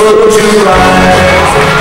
Close your eyes.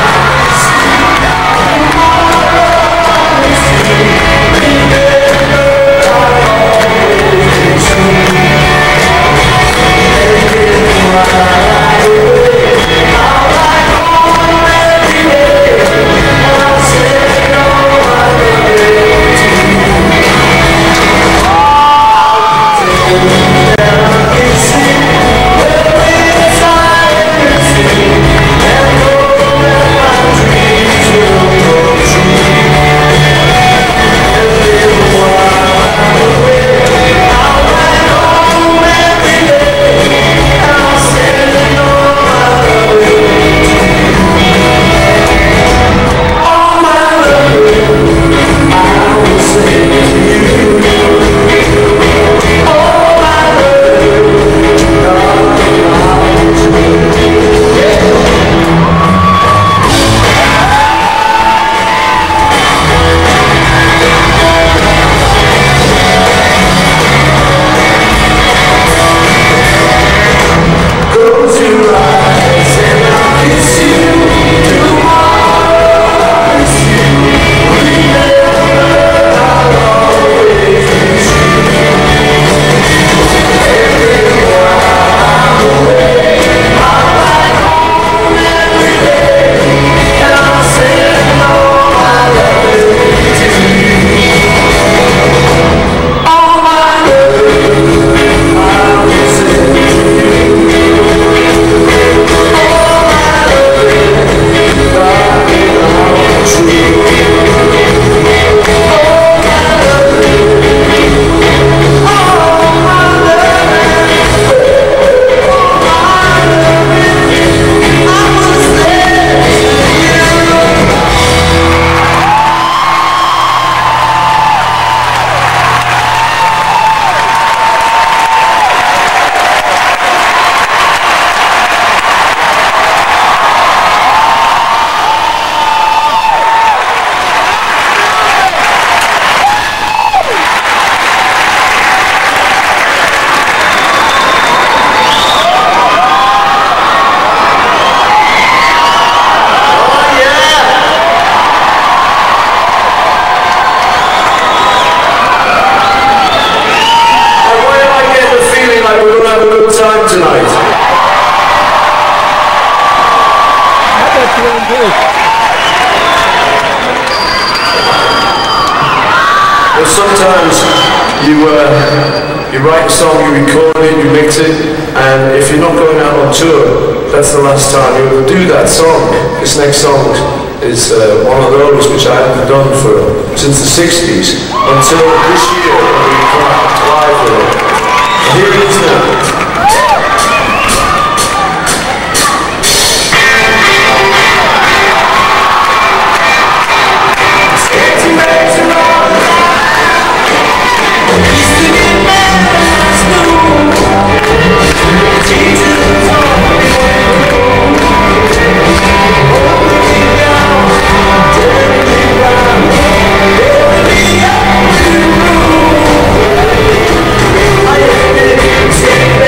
Well, sometimes you write a song, you record it, you mix it, and if you're not going out on tour, that's the last time you will do that song. This next song is one of those which I haven't done since the 60s until this year when we come out live with it. Here it is now. Yeah.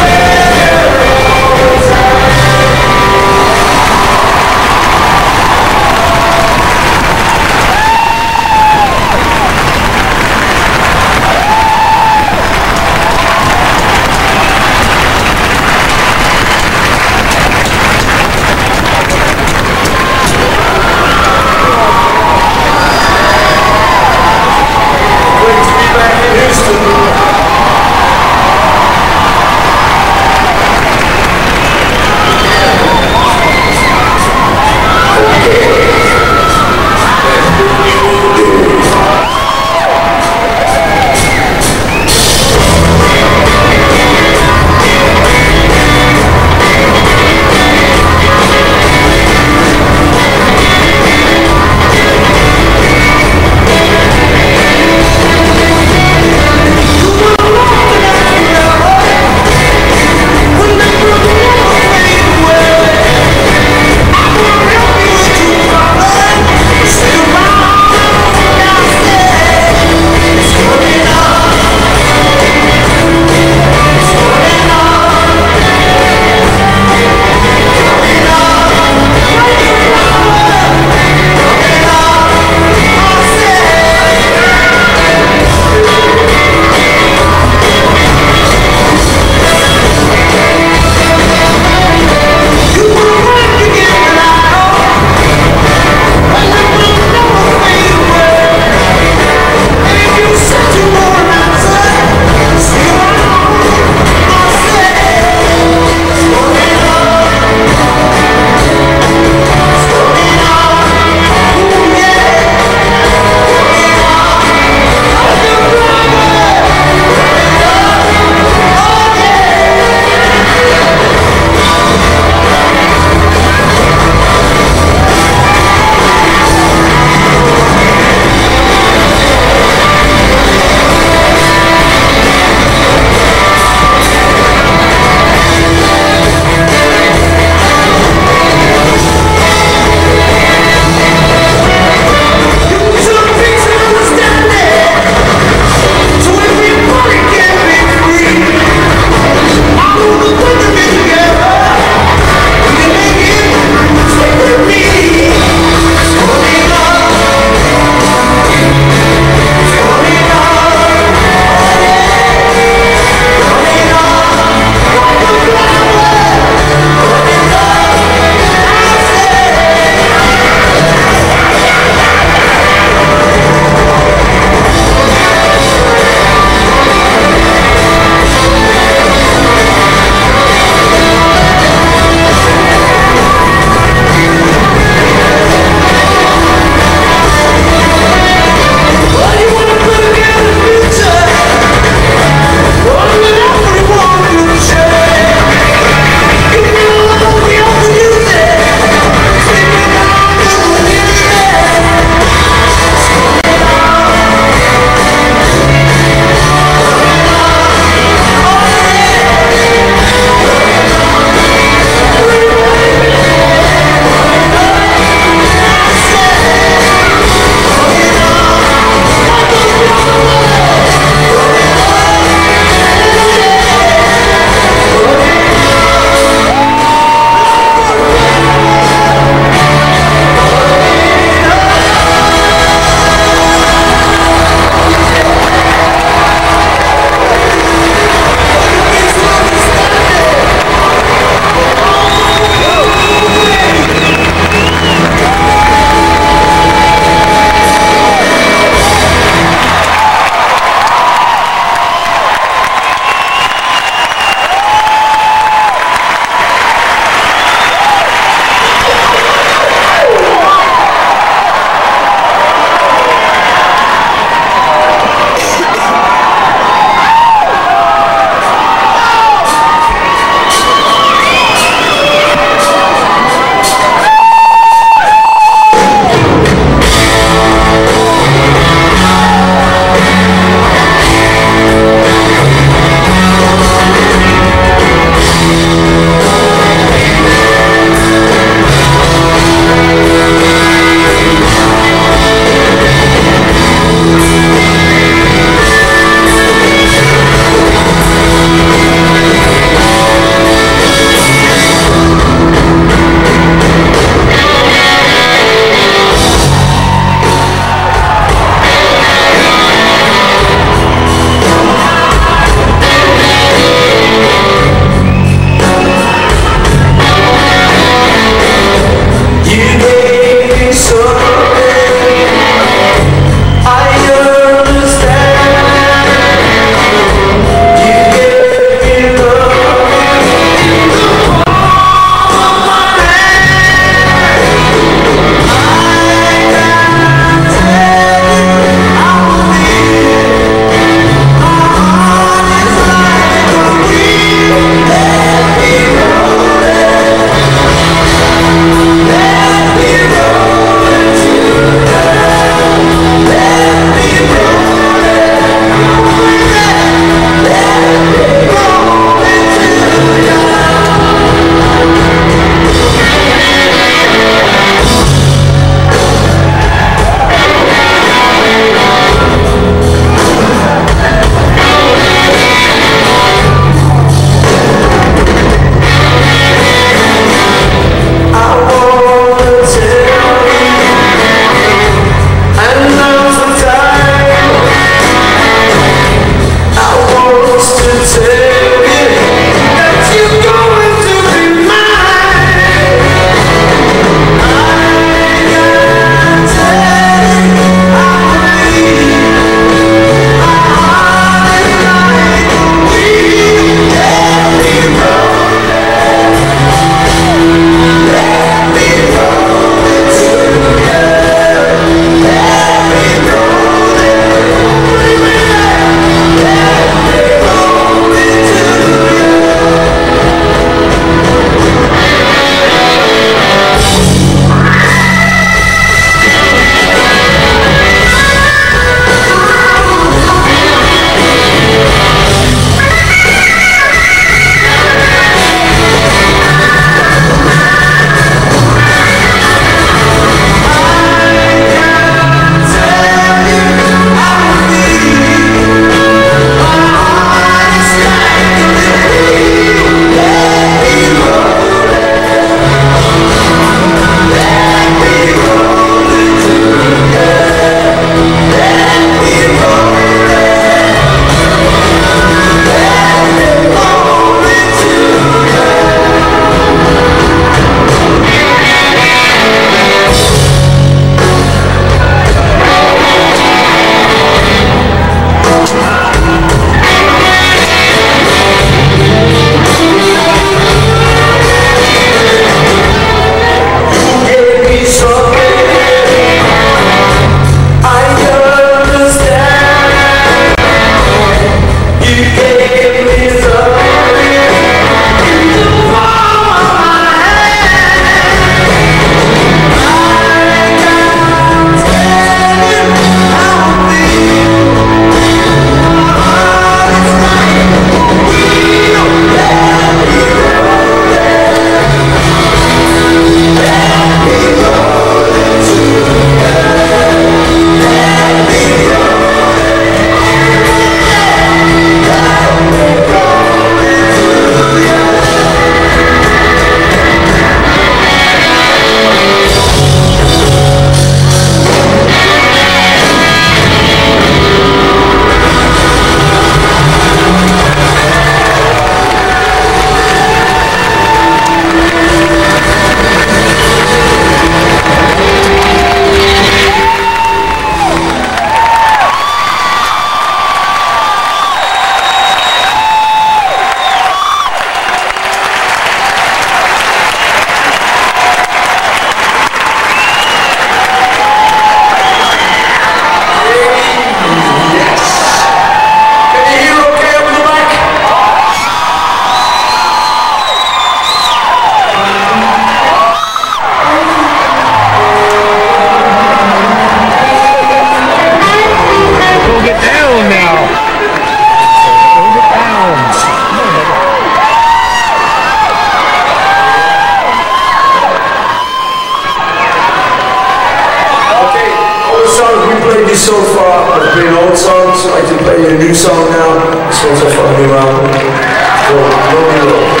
song now. This one's off on the new album called Lonely Road.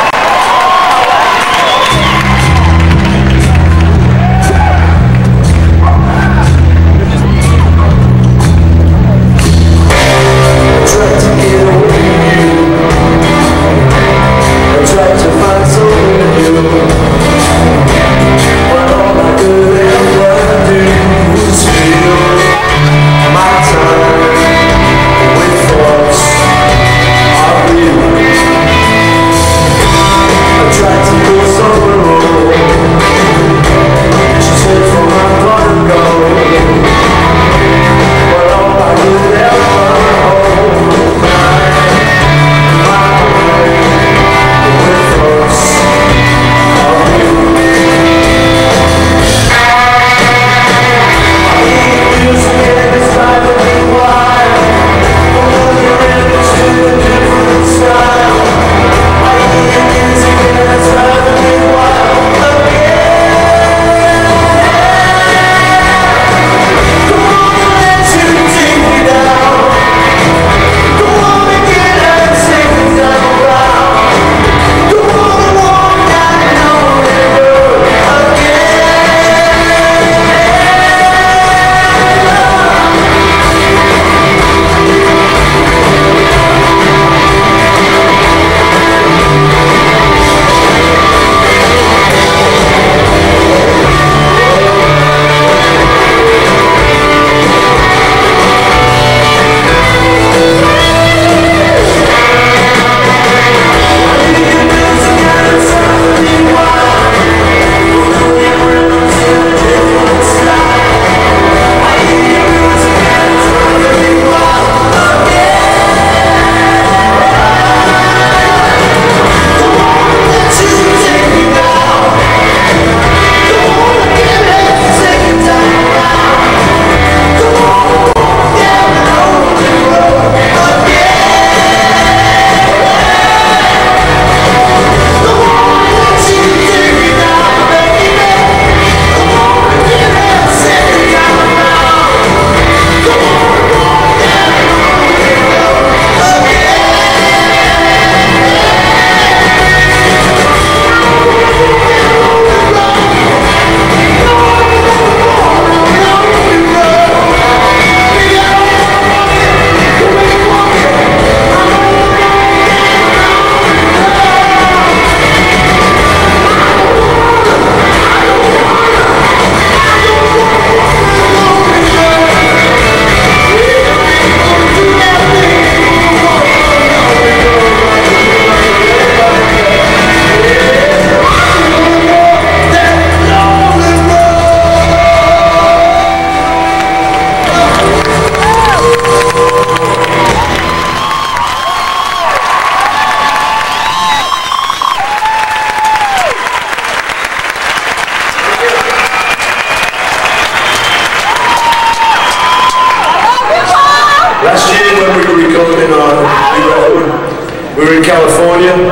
We were in California, and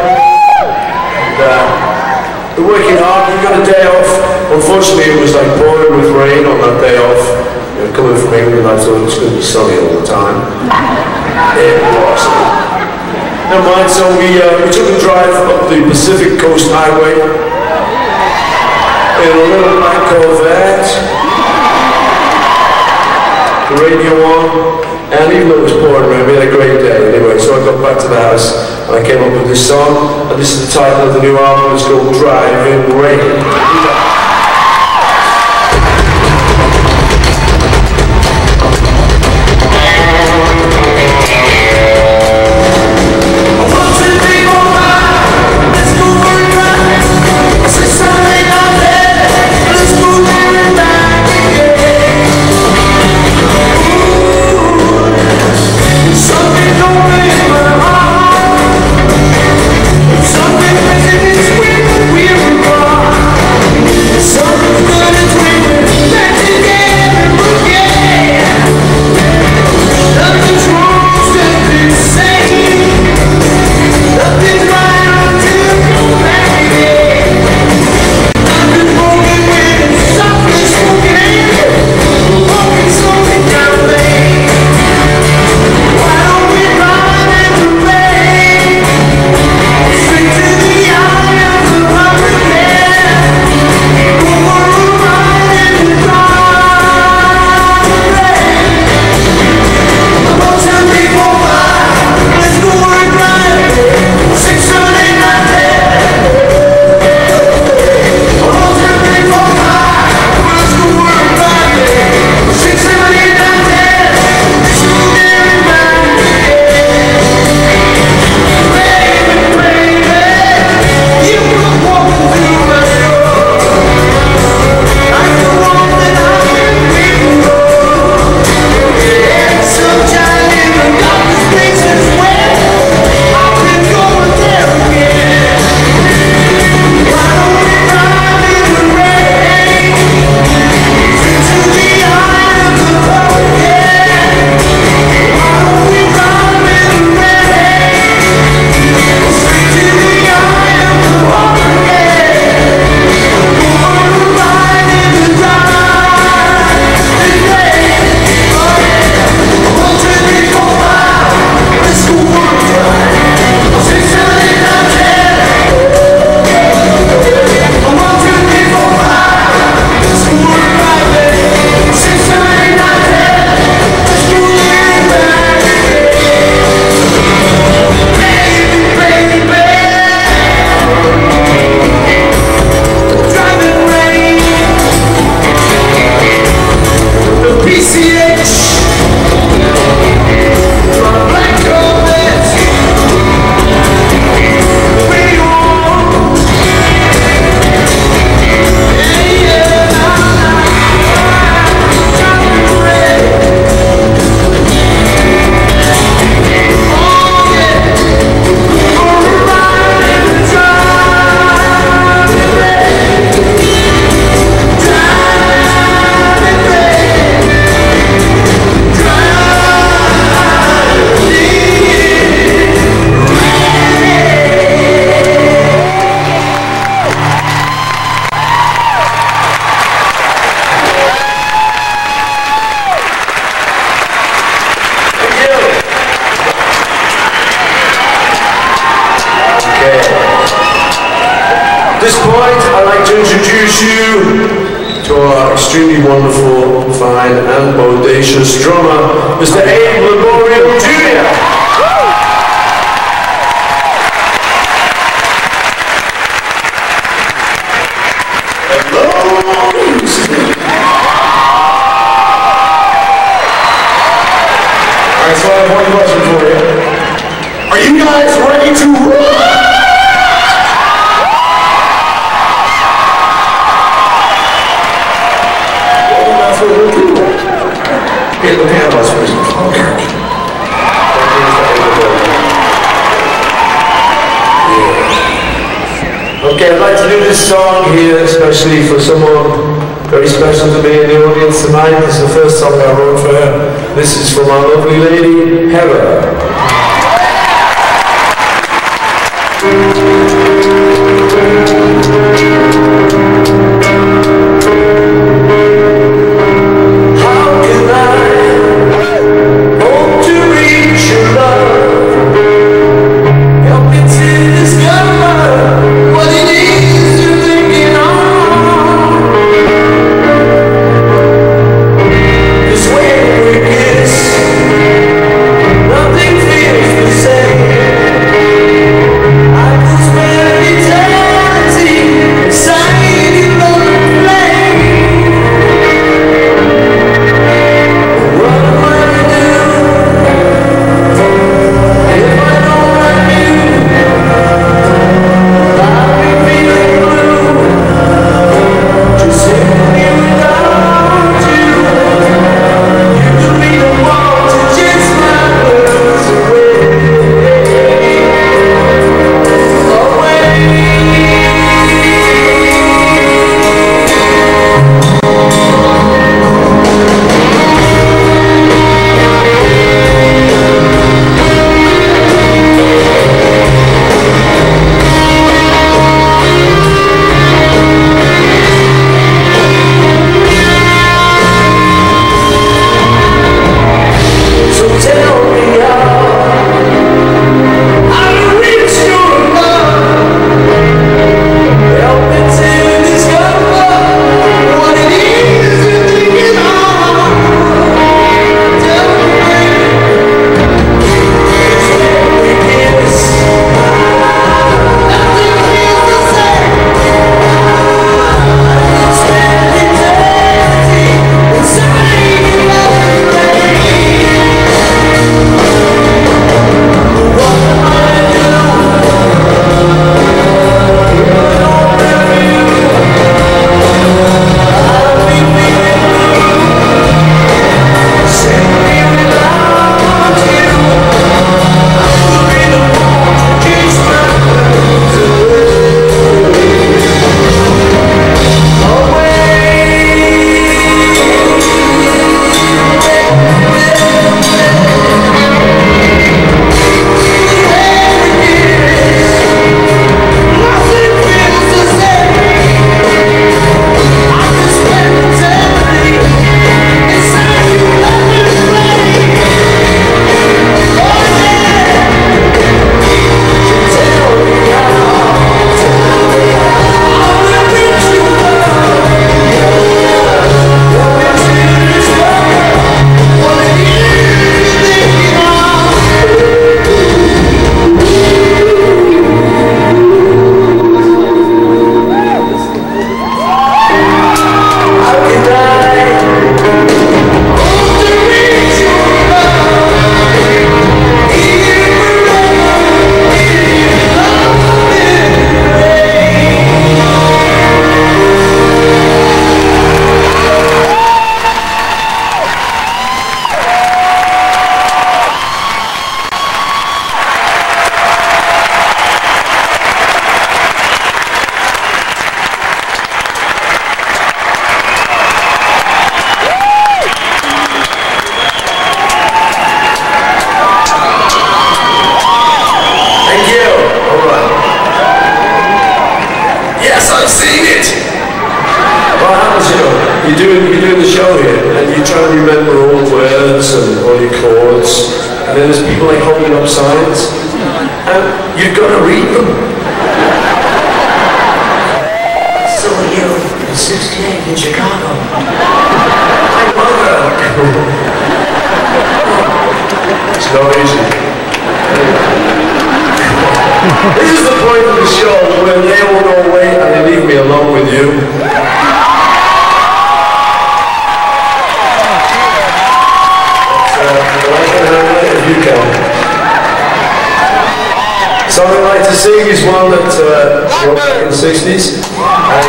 we're working hard. We got a day off. Unfortunately, it was like pouring with rain on that day off. You know, coming from England, I thought it was going to be sunny all the time. It was. Never mind. So we took a drive up the Pacific Coast Highway in a little black Corvette, the radio on. And even though it was pouring rain, we had a great day anyway. So I got back to the house and I came up with this song. And this is the title of the new album. It's called Driving Rain. At this point, I'd like to introduce you to our extremely wonderful, fine, and bodacious drummer, Mr. Abe Laborio Jr. So I have one question for you. Are you guys ready to rock? Well, that's what we'll do. Get the hand on first. Okay, I'd like to do this song here especially for someone very special to me in the audience tonight. This is the first song I wrote for her. This is from our lovely lady, Heather. How can I hope to reach your love? Help me to discover what it is you're thinking of. This way we kiss, nothing feels the same. I can spend eternity inside your loving flame. What am I to do if I don't love you? I'll be feeling blue, just simply without you. You could be the one to chase my words away. So tell me how to reach your love. Help me to discover what it is you're thinking of. Tell me, it's when we kiss, nothing feels the same. I can spend eternity inside your loving flame. What am I to do if I don't have you? I'll be feeling blue, simply without you. I could be the one to chase my words nothing feels the same. I can spend eternity inside your loving flame. Oh yeah, tell me how to reach your love. Help me to discover what it is you're thinking How can I hope to reach your love? Here forever in your loving rain. Thank you. All right. Yes, I've seen it. What happens, you're doing the show here, and you try to remember all the words and all your chords, and then there's people like holding up signs, and you've got to read them. saw you in '68 in Chicago. My mother. It's not easy. This is the point of the show where they all go away and they leave me alone with you. You can. So I'd like to sing is one that wrote back in the '60s, and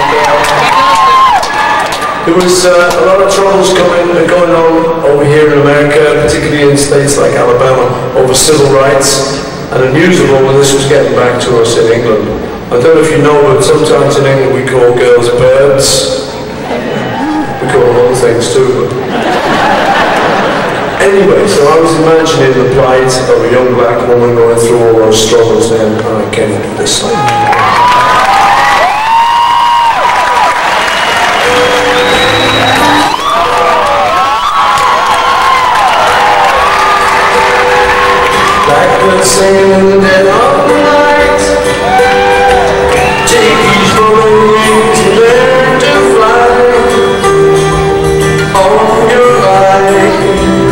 there was a lot of troubles going on over here in America, particularly in states like Alabama, over civil rights, and the news of all of this was getting back to us in England. I don't know if you know, but sometimes in England we call girls birds. We call them other things too. Anyway, so I was imagining the plight of a young black woman going through all those struggles then, and I came up with this song. Blackbird singing in the dead of the night. Take these rolling wings and learn to fly on your life.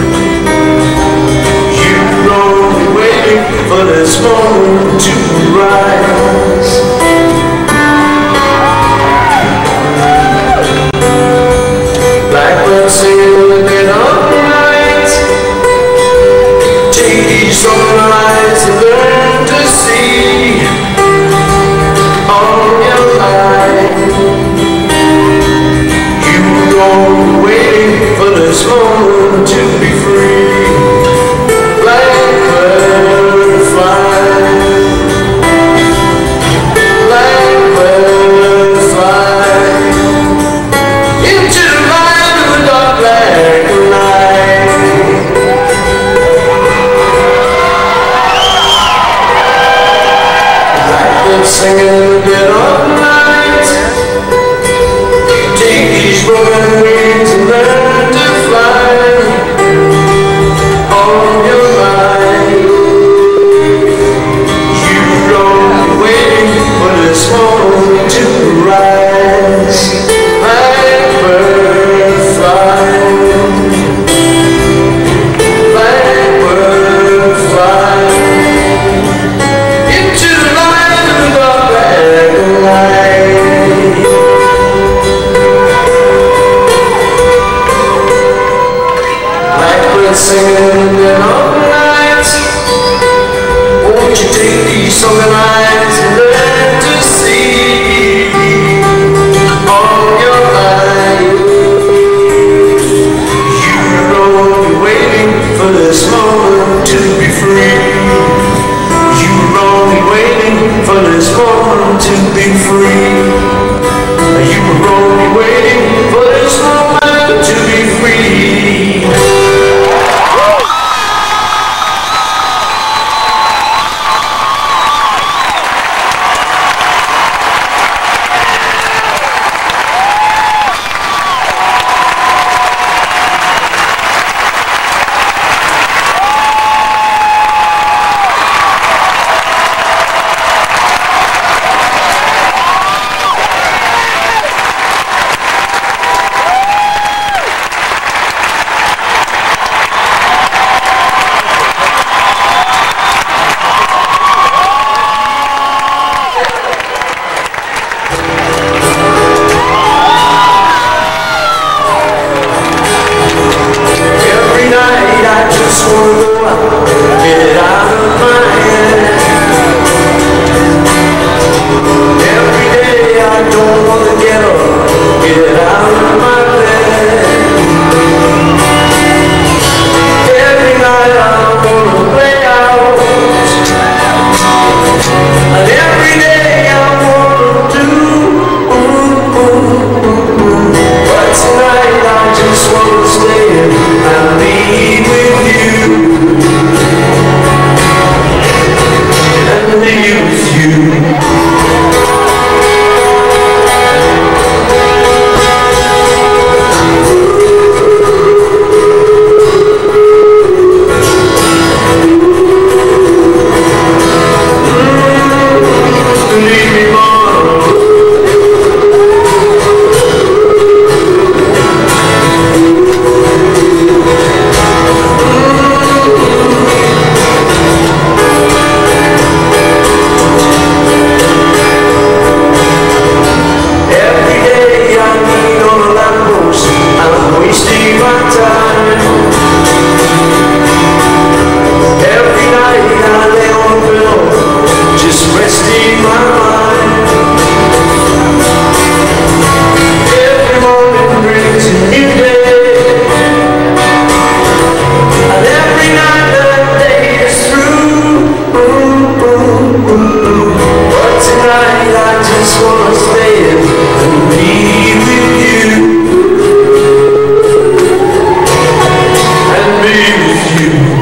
For this moment to rise. Blackbird singing in the dead of the night. Take these strong eyes and learn to see all your life. You go waiting for this moment to be free. Blackbird fly into the light of the dark black night. Blackbird singing in the dead of night. Take these broken wings and learn to fly on your life. You're only waiting for this moment to rise. Blackbird fly. Blackbird fly into the light of the dark black night. Blackbird singing in the dead of night. Won't you take these sunken eyes and learn to see all your life? You're only waiting for this moment to be free. You're only waiting for this moment to be free. You were only waiting for this moment to be free. be with you and be with you.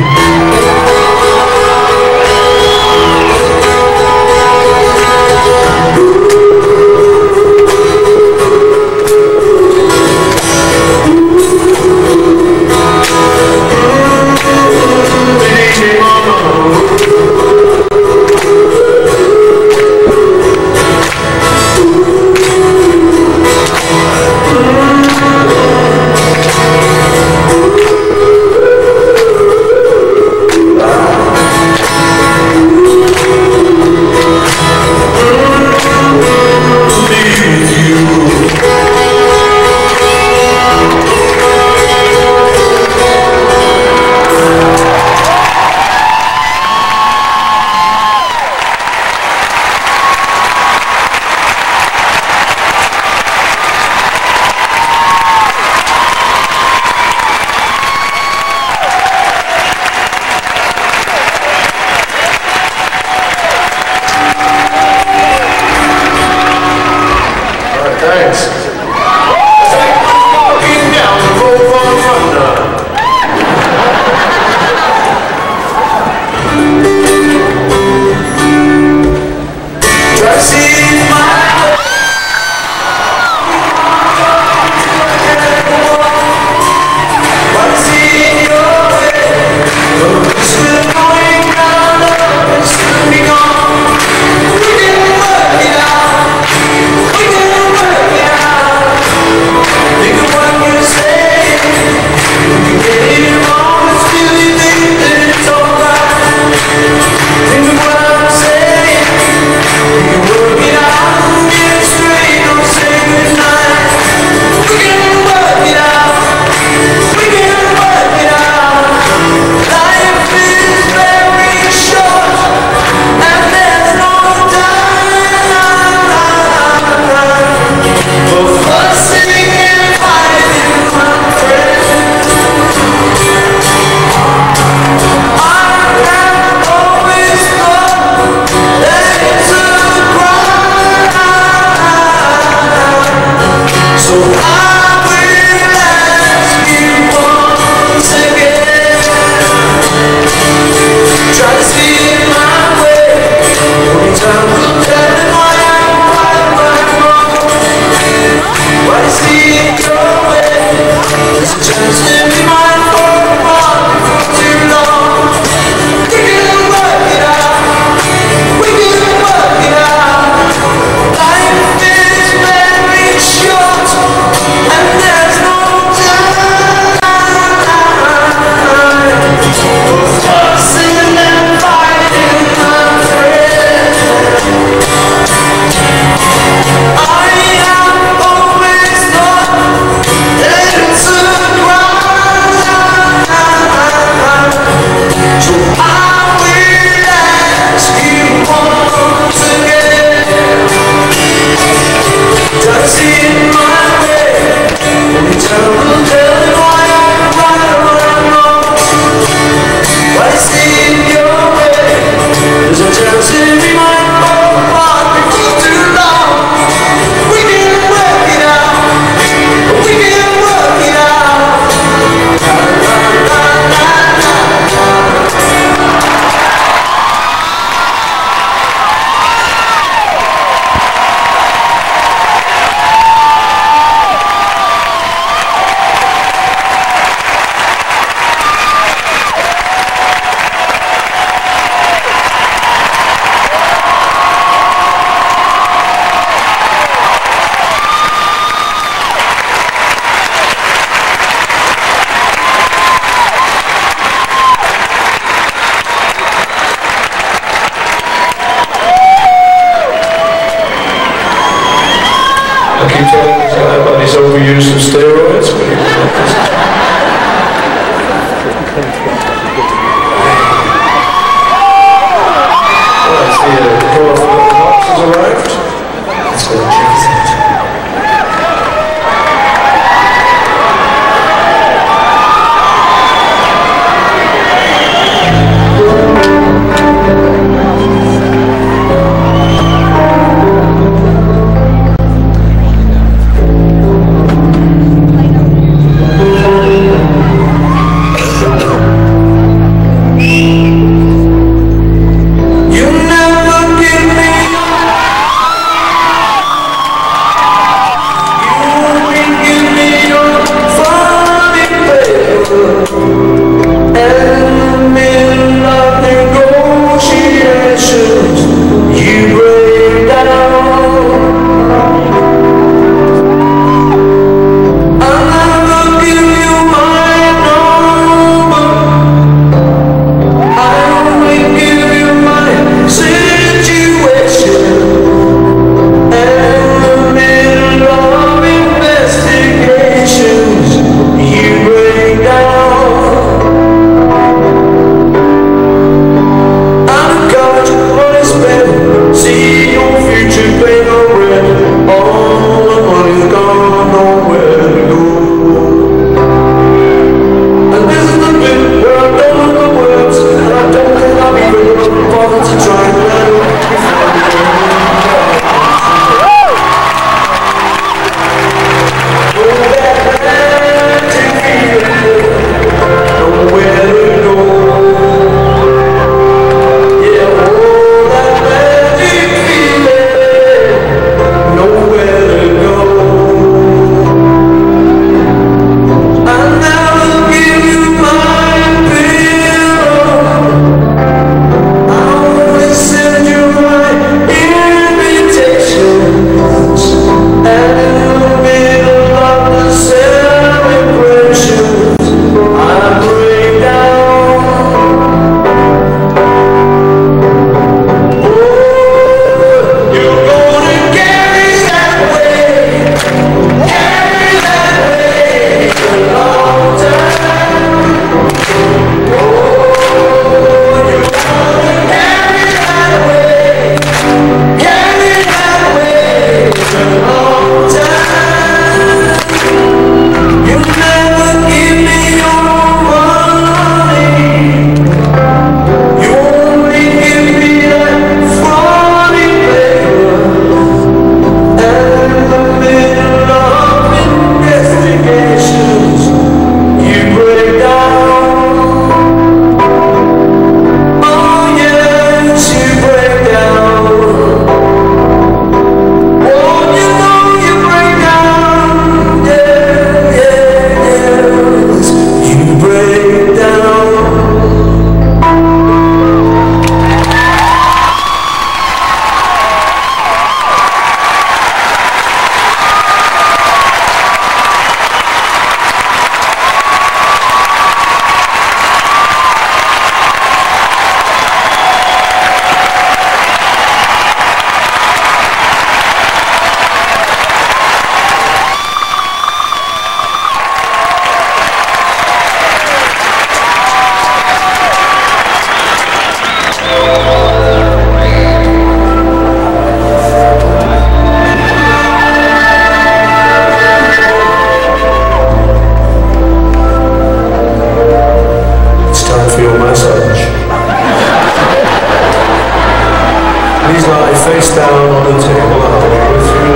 Please lie face down on the table. I'll walk with you.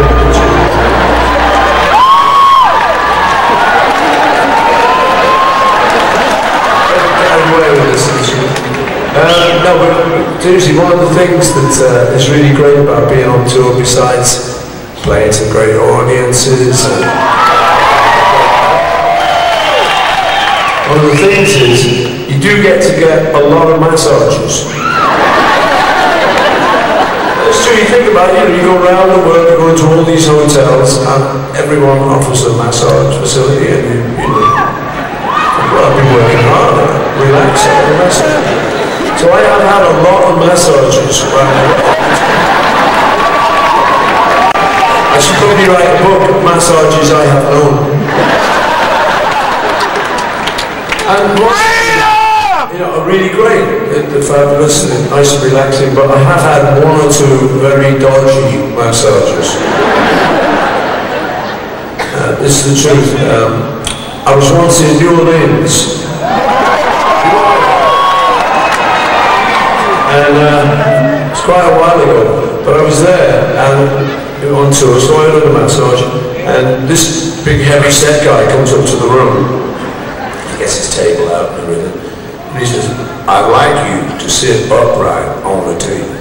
No, but seriously, one of the things that is really great about being on tour, besides playing to great audiences, one of the things is you do get to get a lot of massages. It's true, you think about it, you go around the world, you go into all these hotels, and everyone offers a massage facility, and you know, well, I've been working hard, relax, massage. So I have had a lot of massages. I should probably write a book, Massages I Have Known. And you know, are really great, they're fabulous, and nice and relaxing, but I have had one or two very dodgy massages. This is the truth. I was once in New Orleans. And it's quite a while ago, but I was there and on tour, so I had a massage, and this big heavy set guy comes up to the room. He gets his table out and everything, and he says, "I'd like you to sit upright on the table."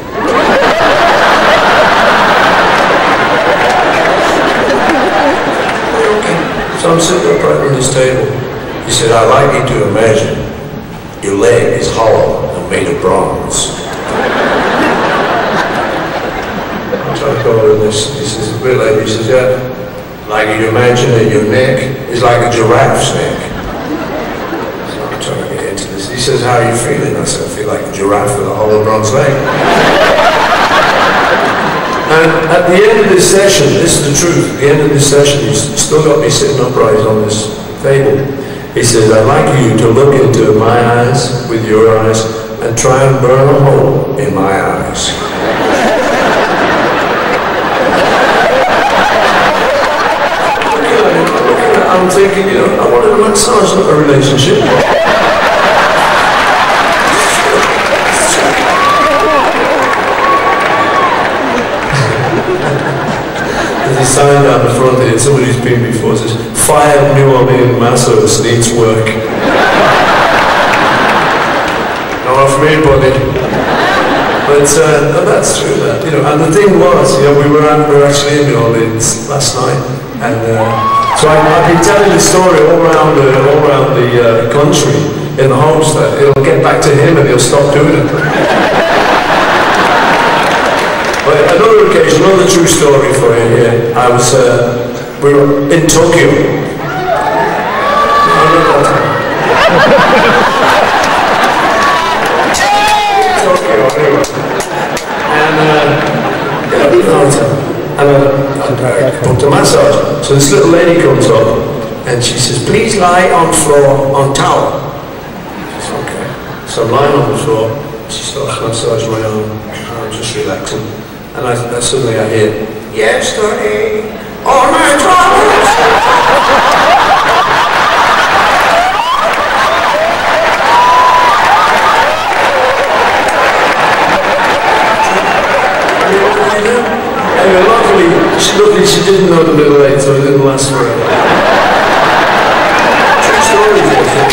Okay. So I'm sitting upright on this table. He said, "I'd like you to imagine your leg is hollow and made of bronze." I'm trying to go with this. He says, a bit later, he says, "Yeah, like you imagine that your neck is like a giraffe's neck." So I'm trying to get into this. He says, "How are you feeling?" I said, "I feel like a giraffe with a hollow bronze leg." And at the end of this session, this is the truth, at the end of this session, he's still got me sitting upright on this table. He says, "I'd like you to look into my eyes with your eyes and try and burn a hole in my eyes." I'm thinking, you know, I wanted a massage, not a relationship. There's a sign down the front here, somebody's been before, says, "5 New Orleans masseurs needs work." Not for me, buddy. But that's true, that, you know, and the thing was, you know, we were actually in New Orleans last night, and so I've been telling the story all around the country in the hopes that it'll get back to him and he'll stop doing it. But another occasion, another true story for you here. We were in Tokyo. And I booked a massage. So this little lady comes up and she says, "Please lie on floor on towel." I said, "Okay." So I'm lying on the floor. She starts massaging my arm. I'm just relaxing. And suddenly I hear, "Yesterday, all my troubles." Anyway, luckily she didn't know the middle eight, so it didn't last forever. True story,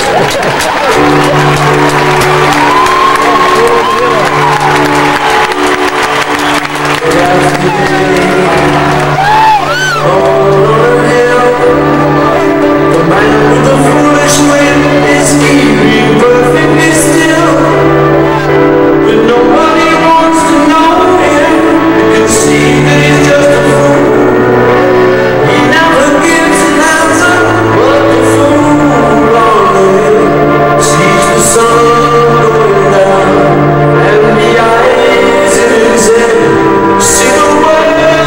the man with the foolish wind is keeping perfectly still, but nobody wants to know him. You can see that he's just a fool. He never gives an answer, but the fool on the hill sees the sun going down, and the eyes in his head see the world.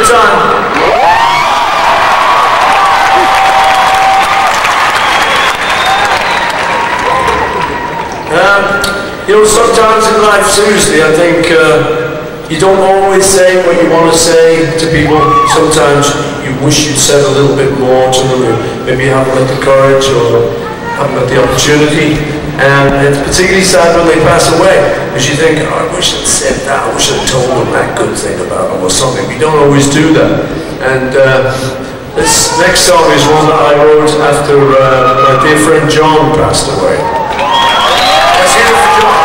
time. You know, sometimes in life, seriously, I think you don't always say what you want to say to people. Sometimes you wish you'd said a little bit more to them. Maybe you haven't got the courage or haven't got the opportunity. And it's particularly sad when they pass away, because you think, oh, I wish I'd said that. I wish I'd told them that good thing about them or something. We don't always do that. And this next song is one that I wrote after my dear friend John passed away. Let's hear it for John.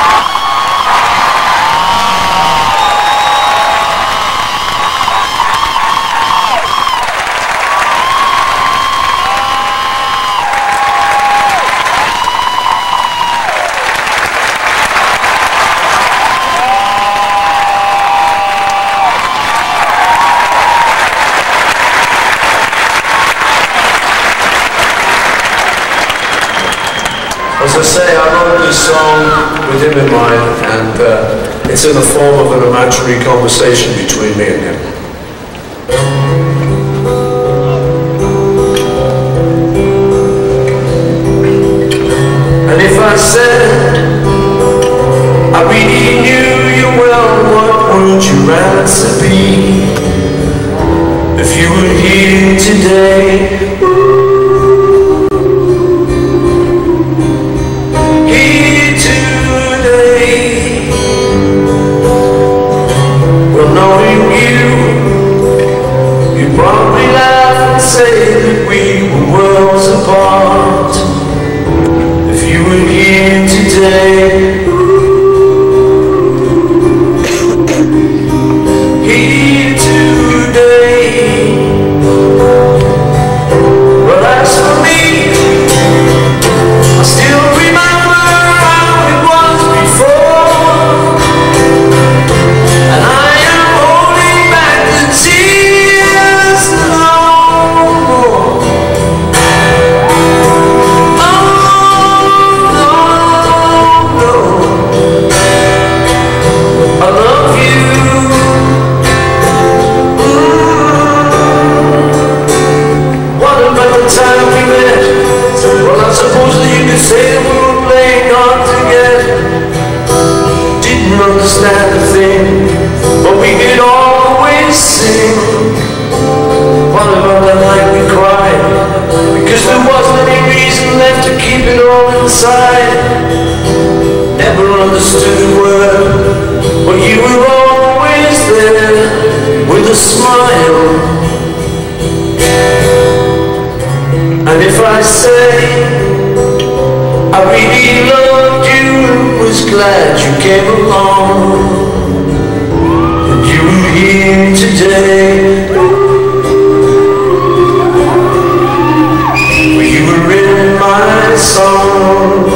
As I say, I wrote this song with him in mind, and it's in the form of an imaginary conversation between me and him. And if I said I really knew you well, what would your answer be? If you were here today, understand a thing, but we could always sing. What about the night we cried, because there wasn't any reason left to keep it all inside. Never understood a word, but you were always there with a smile. And if I say I really loved you, was glad you came along, and you were here today, well, you were in my song.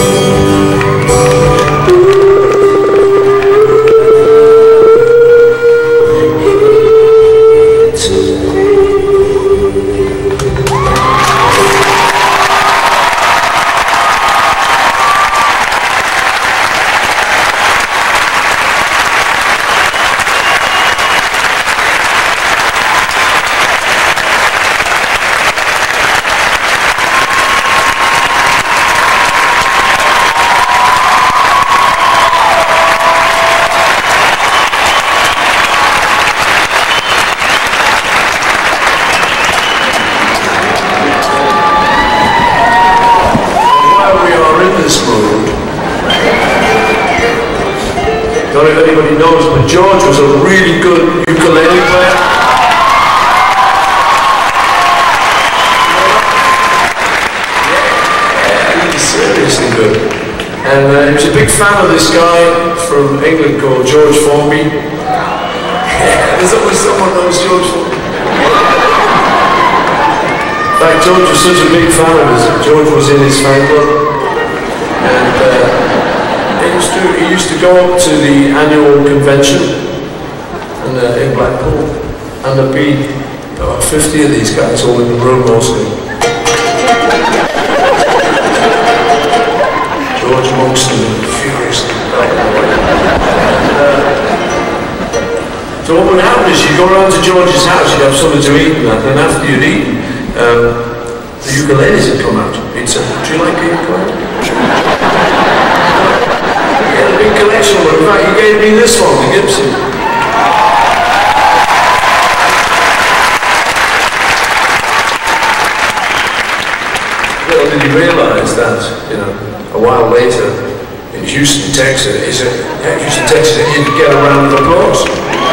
I don't know if anybody knows, but George was a really good ukulele player. Yeah, really seriously good. And he was a big fan of this guy from England called George Formby. Yeah, there's always someone who knows George Formby. In fact, George was such a big fan of his. George was in his fan club. And he used to go up to the annual convention in Blackpool, and there'd be about 50 of these guys all in the room mostly. George amongst them, furiously. So what would happen is you'd go around to George's house, you'd have something to eat and that, and after you'd eaten, the ukuleles would come out. He'd say, do you like a ukulele? He had a big collection of them. In fact, he gave me this one, the Gibson. Little did he realise that, you know, a while later, in Houston, Texas, he'd get a round of applause.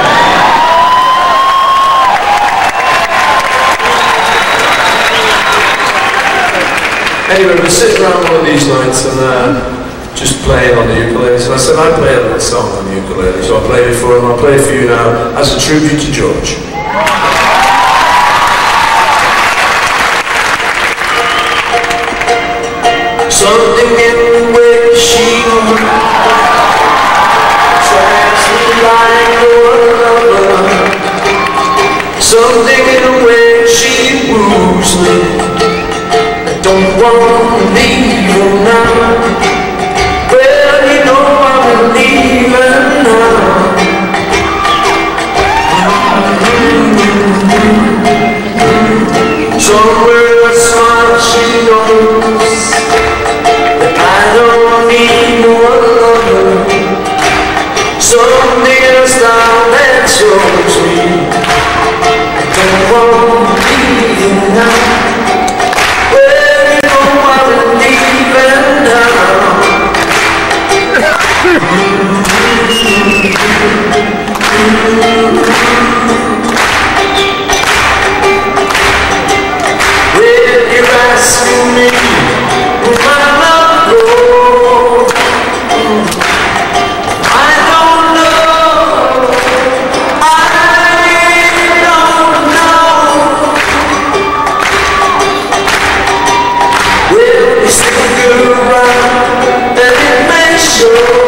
Anyway, we're sitting around one of these nights and just playing on the ukulele. So I said, I play a little song on the ukulele, so I'll play it for him. I'll play it for you now as a tribute to George. Something in the way she attracts me like no other. Something in the way she woos me. Don't want to leave her now. Well, you know I'm leaving now. Somewhere a smile she knows that I don't need no other. Something in a style that shows me I don't want to leave her now. Well, you're asking me where my love goes. I don't know. Well, you stick around and it may show.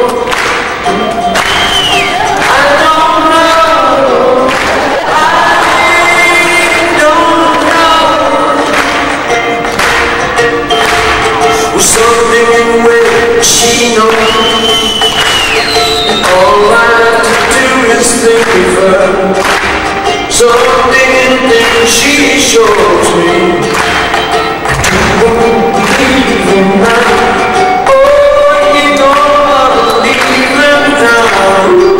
She knows, and all I have to do is think of her. Something in there she shows me I won't leave her now. Oh, you don't want to leave her now.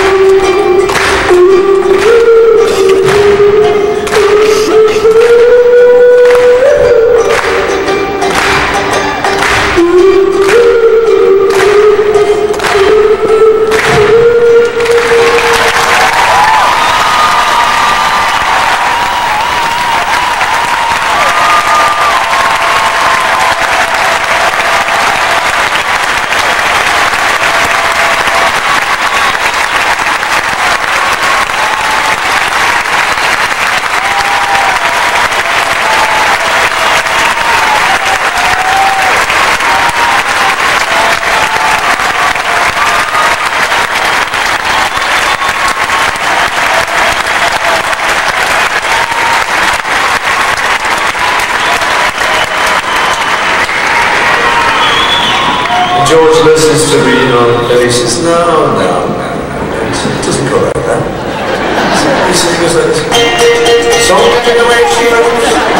George listens to me, you know, and he says, no. He says, it doesn't go like that. He says, he goes like this. Something in the way she moves.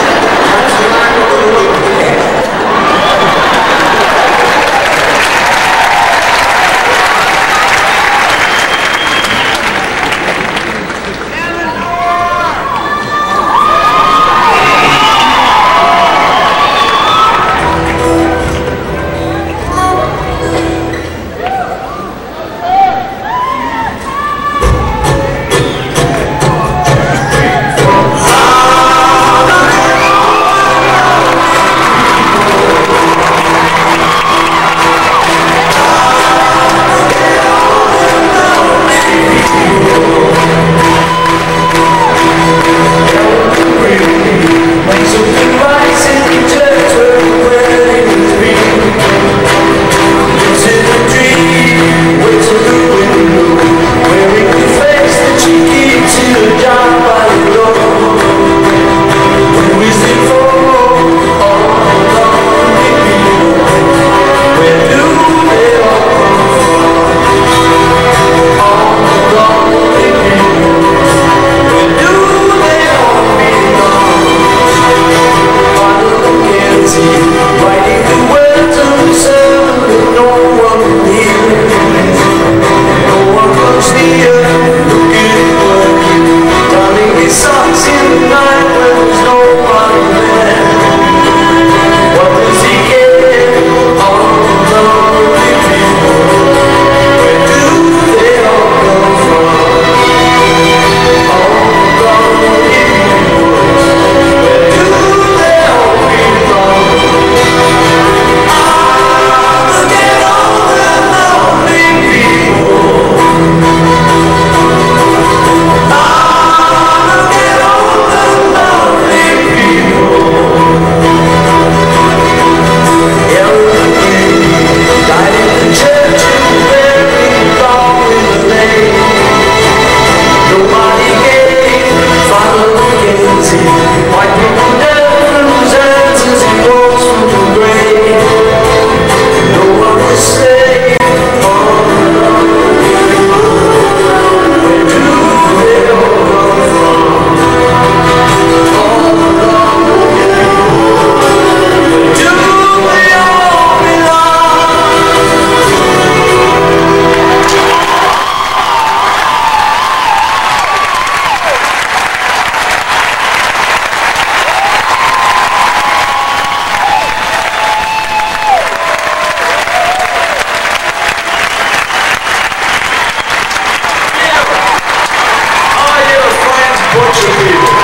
bunch of people.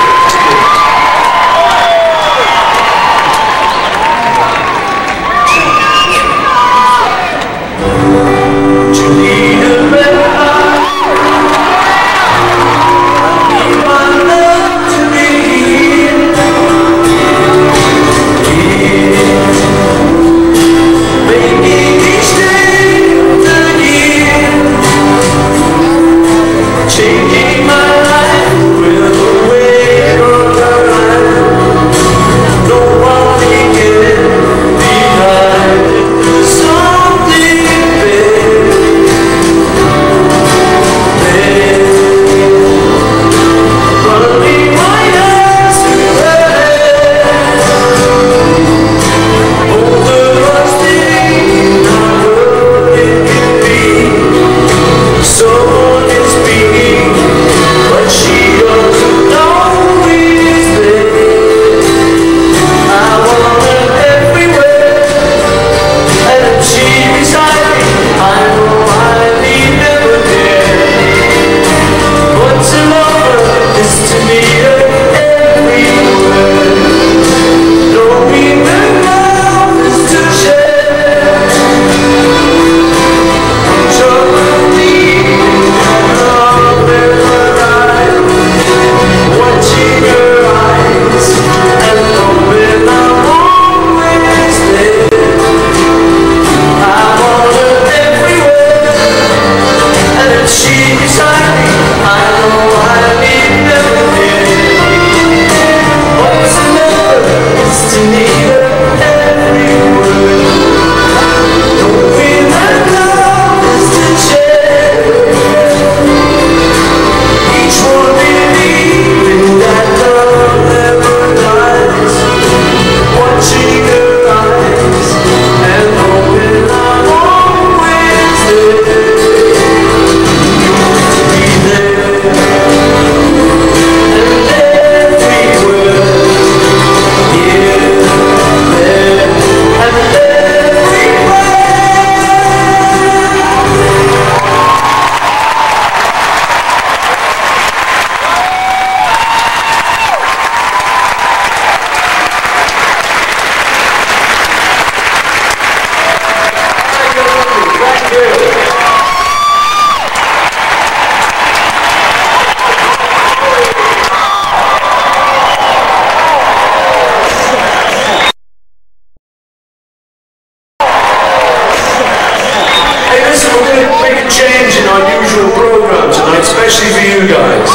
Especially for you guys.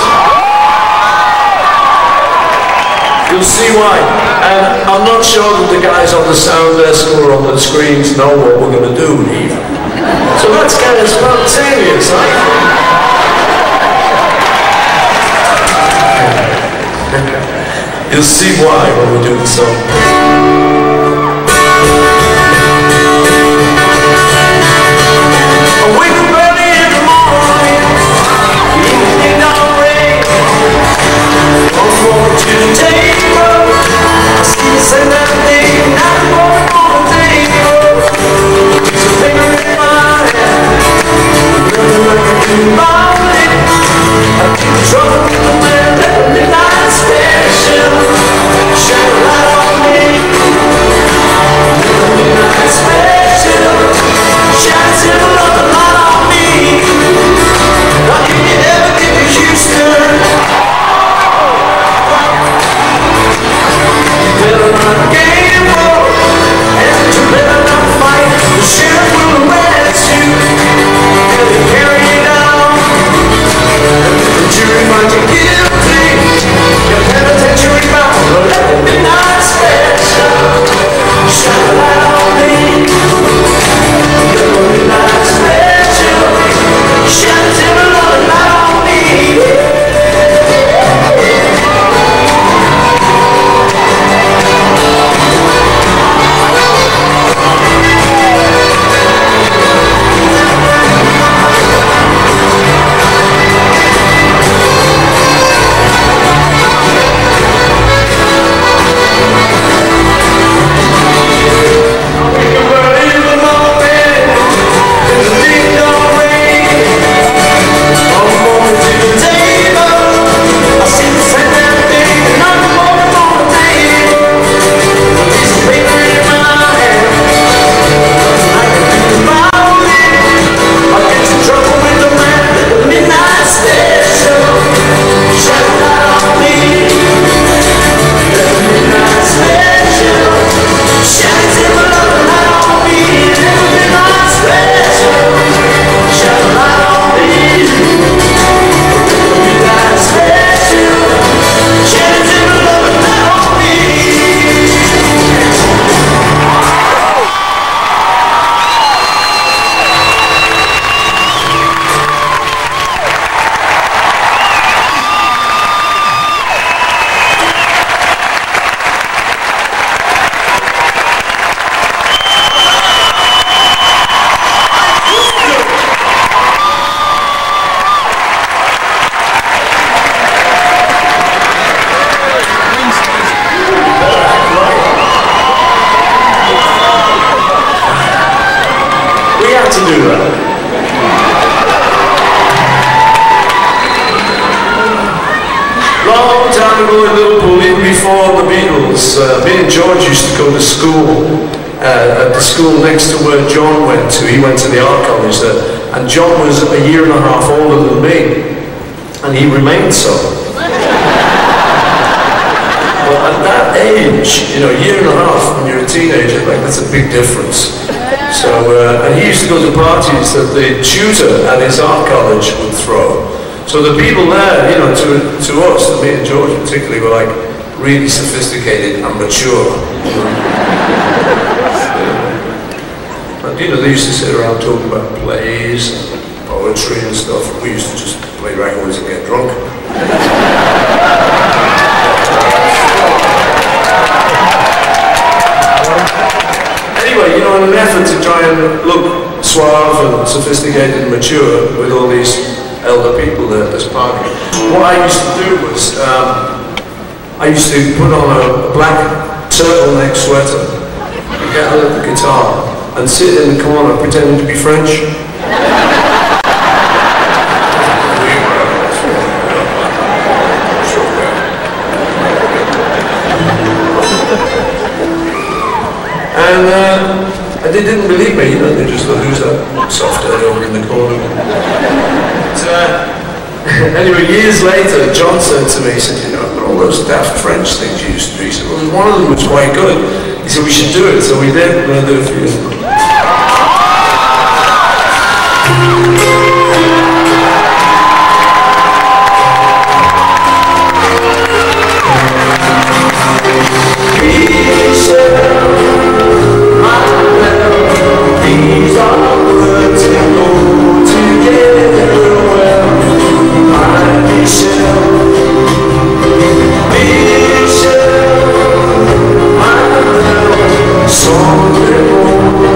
You'll see why. And I'm not sure that the guys on the sound desk or on the screens know what we're going to do either. So that's kind of spontaneous, right? You'll see why when we do the song. Trouble with the wind at the midnight station. Shine a light on me. time ago in Liverpool, even before the Beatles, me and George used to go to school, at the school next to where John went to. He went to the art college there, and John was a year and a half older than me, and he remained so. But at that age, you know, a year and a half when you're a teenager, like, that's a big difference. So, and he used to go to parties that the tutor at his art college would throw. So the people there, you know, to us, to me and George particularly, were like really sophisticated and mature. And, you know, they used to sit around talking about plays and poetry and stuff. We used to just play records and get drunk. Anyway, you know, in an effort to try and look suave and sophisticated and mature with all these elder people there at this party, what I used to do was, I used to put on a black turtleneck sweater, get a little guitar, and sit in the corner pretending to be French. And they didn't believe me, you know, they just thought, who's that soft head over in the corner? Anyway, years later, John said to me, he said, you know, all those daft French things you used to do. He said, well, one of them was quite good. He said, we should do it, so we did. We're going to do it for you. Sombre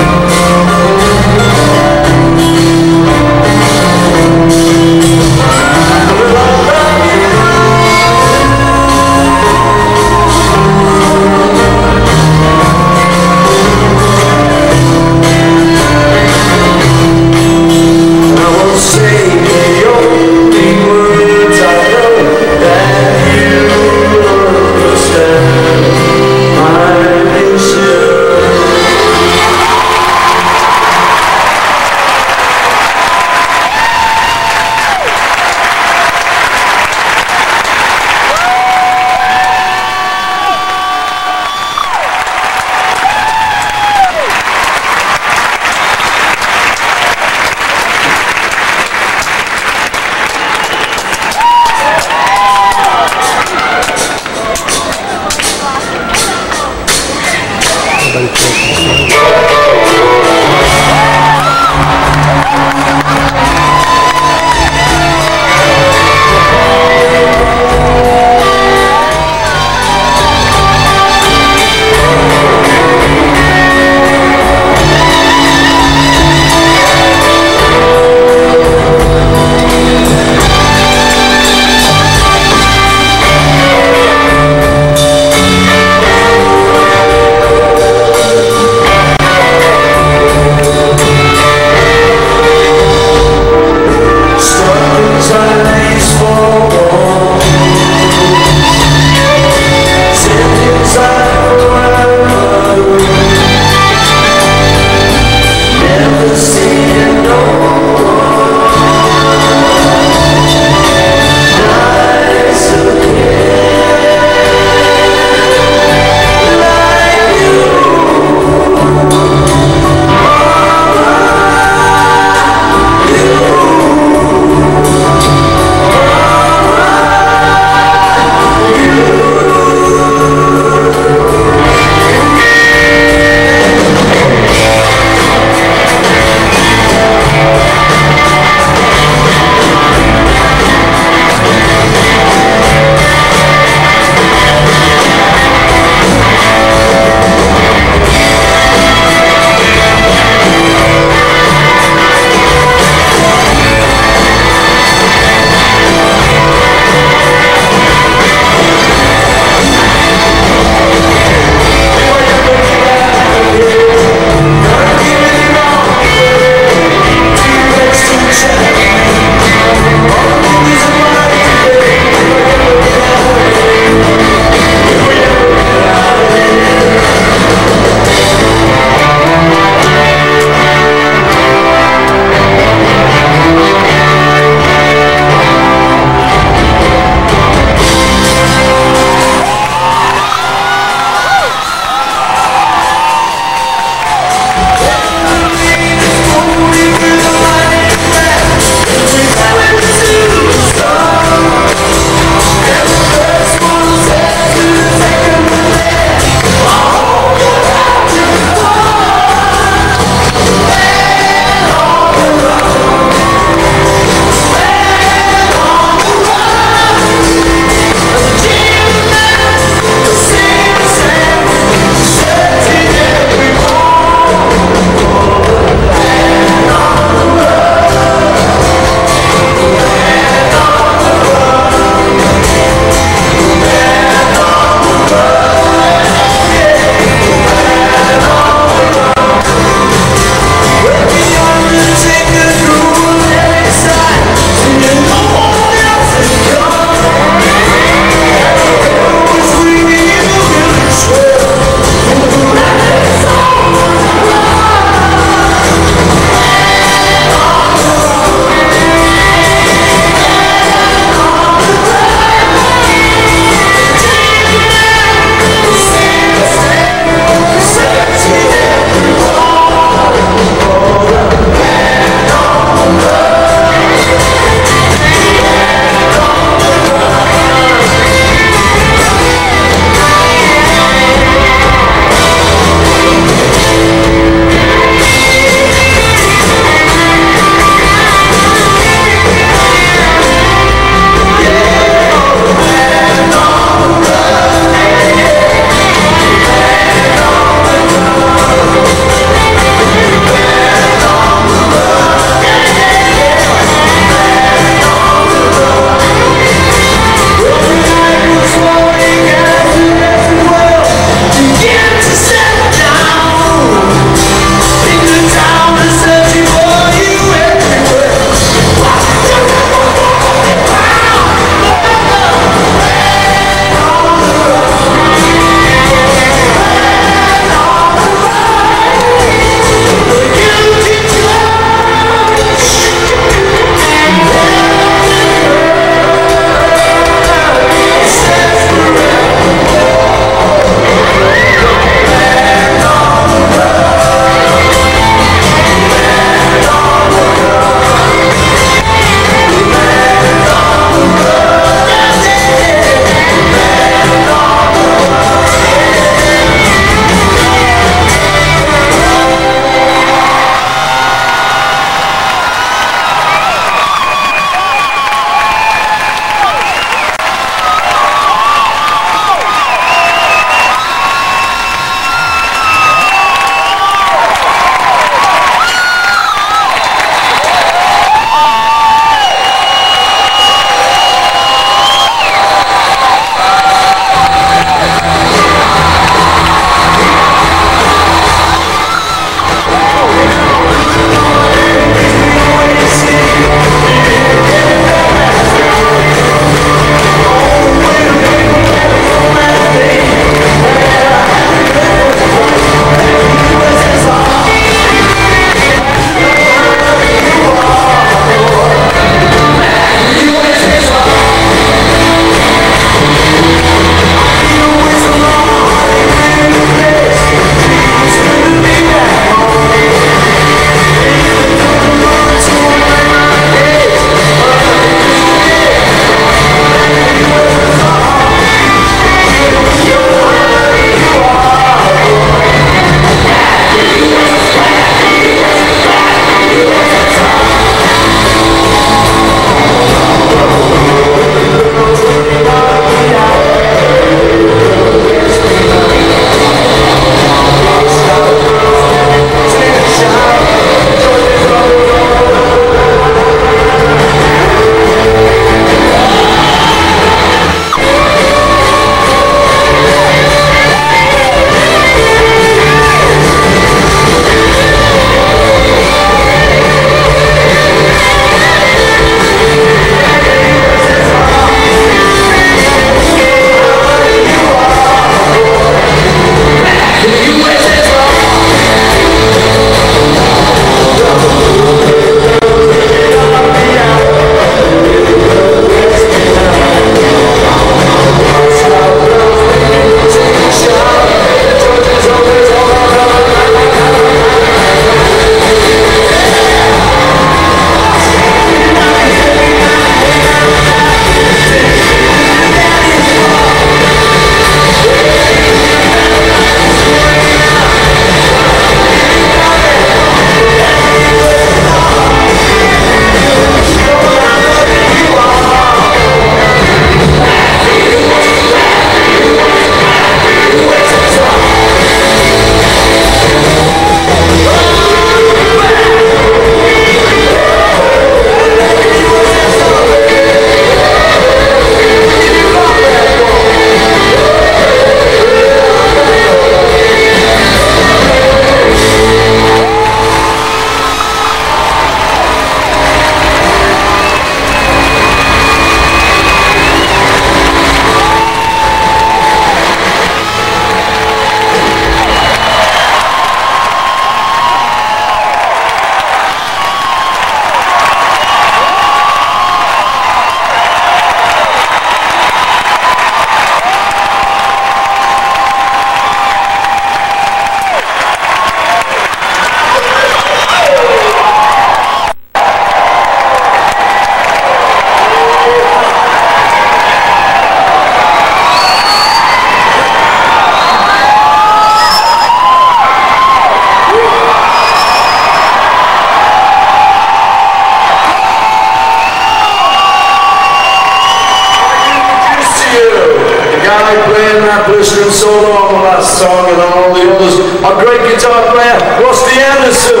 instrument solo on the last song, and on all the others, our great guitar player, Rusty Anderson.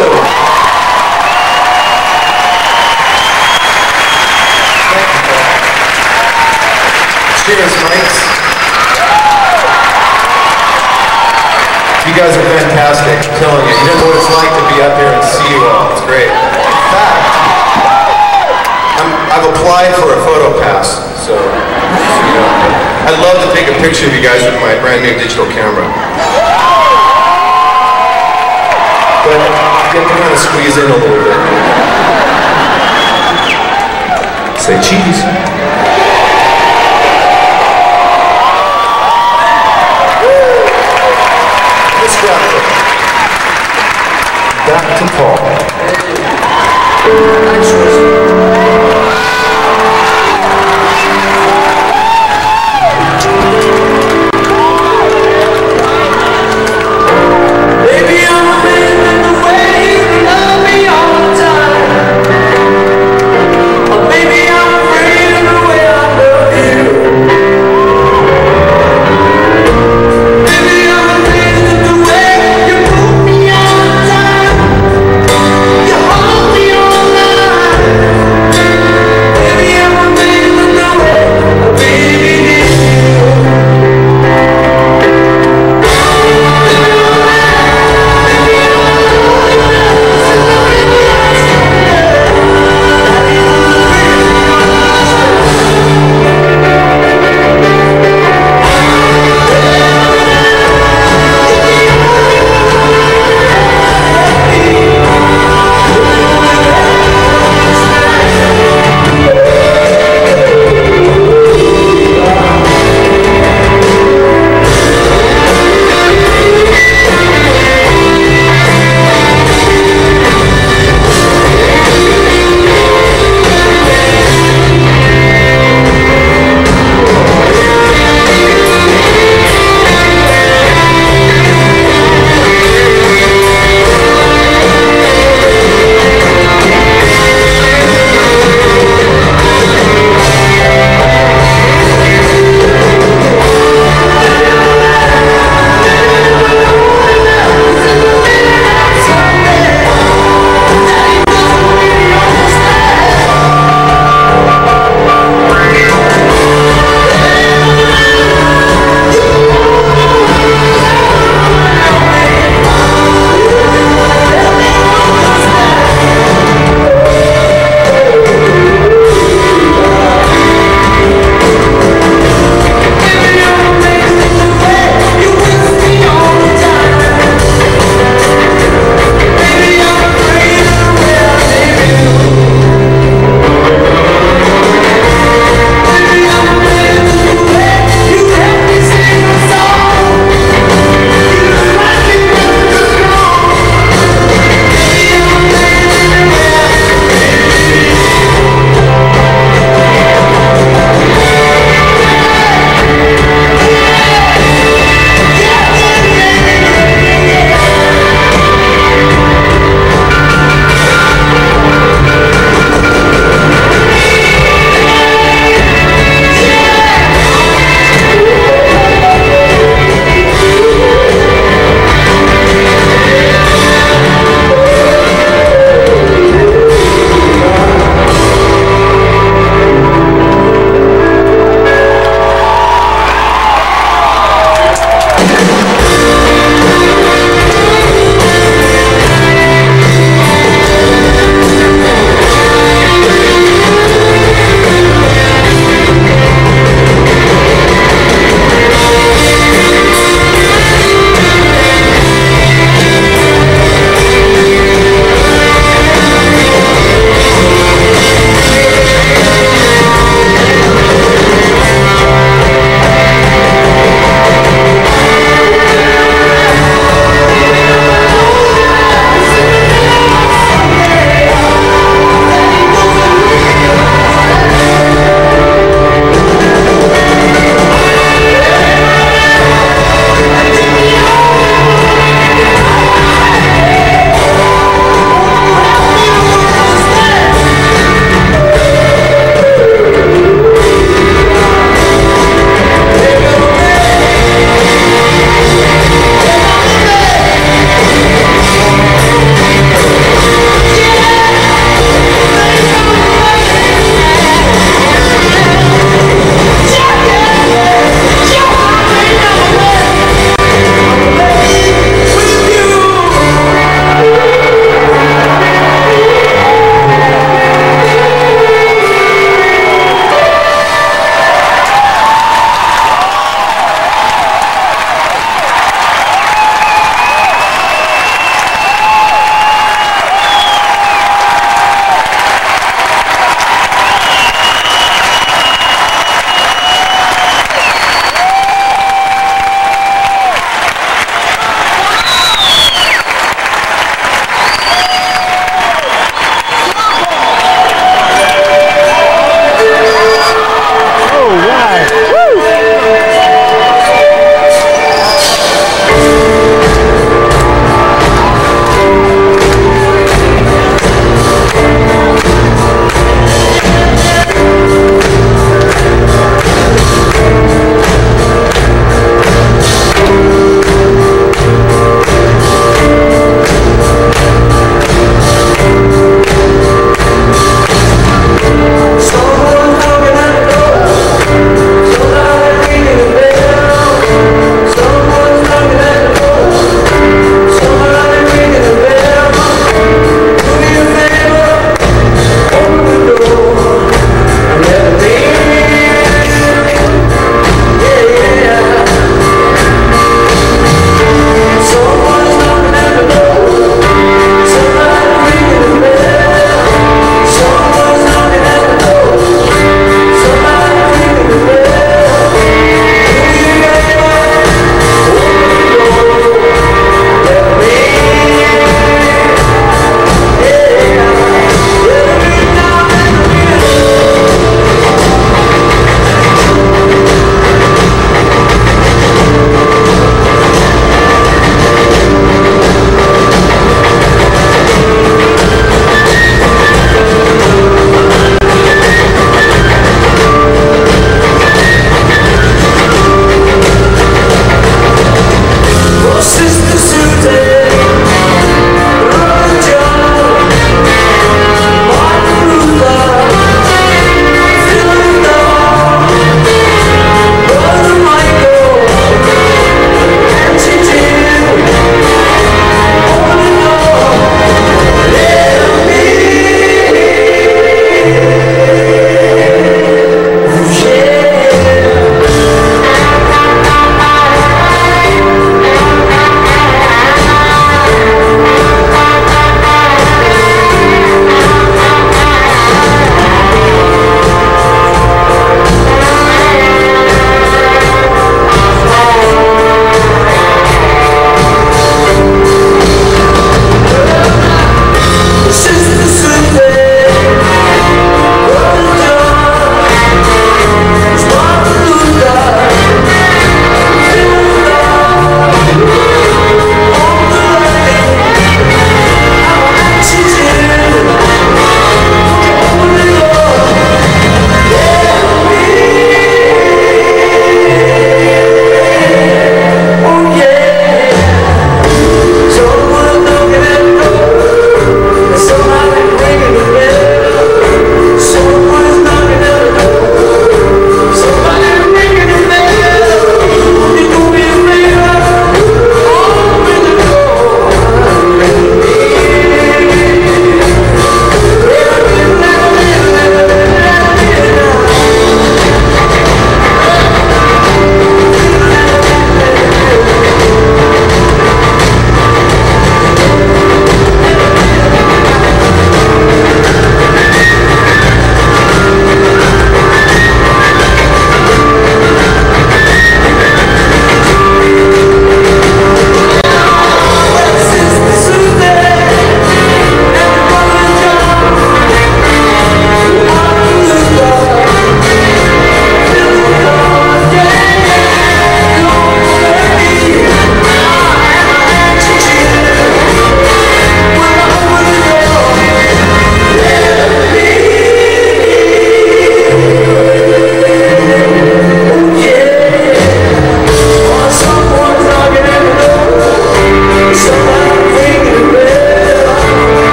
Cheers, mates. You guys are fantastic. I'm telling you, you don't know what it's like to be up here and see you all. It's great. In fact, I've applied for a photo pass, so you know, I'd love to take a picture of you guys with my brand new digital camera. But you have to kind of squeeze in a little bit. Say cheese. Back to Paul. Baby, I'm amazed the way you love me all the time. Oh, baby, I'm afraid of the way I love you. Baby, I'm amazed at the way you put me all the time. You hold me all night.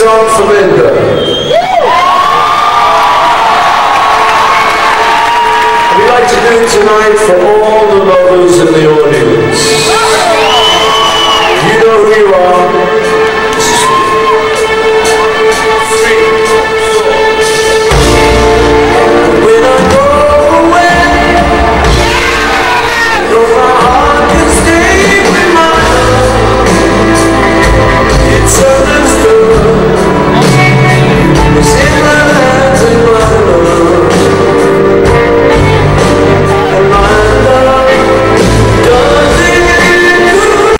song for Linda. We'd like to do it tonight for all the lovers in the audience. You know who you are. When I go away, though my heart can stay with mine, it's understood. It's in my hands and my love. And my love does it good.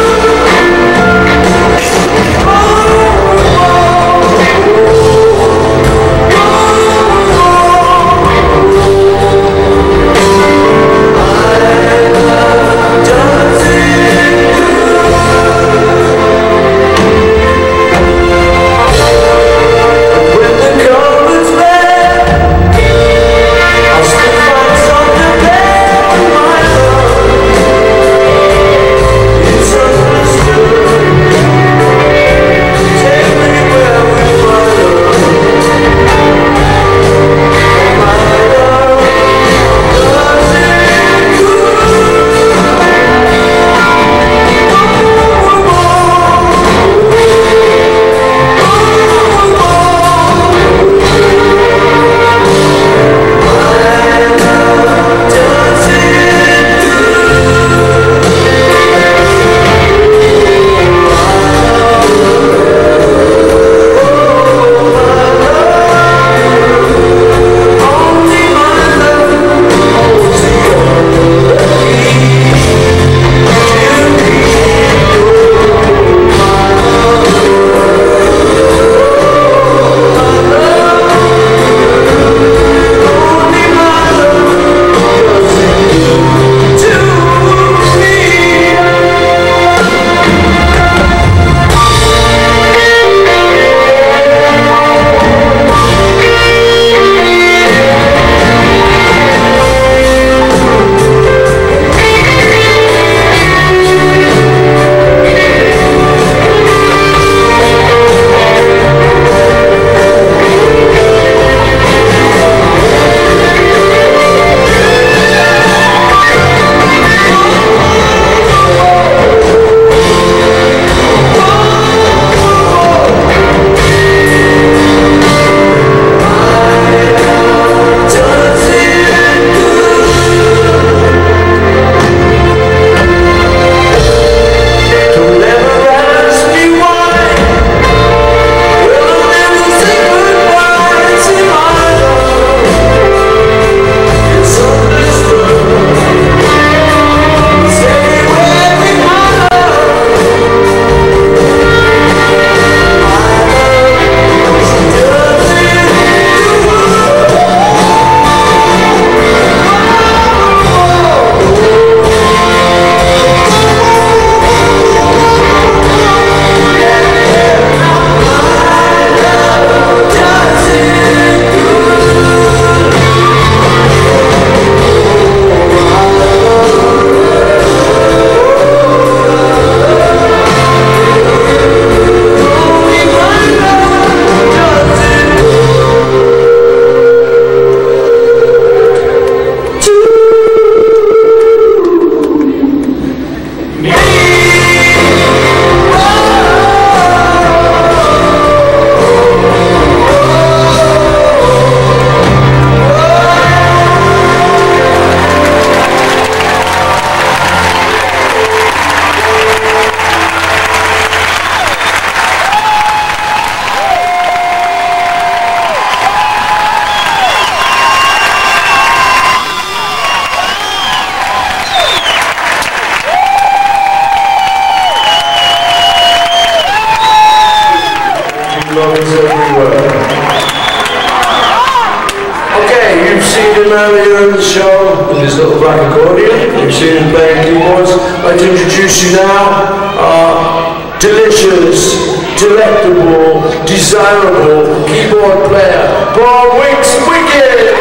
Earlier in the show with his little black accordion. You've seen him playing keyboards. I'd like to introduce you now our delicious, delectable, desirable keyboard player, Paul Wicks Wicked.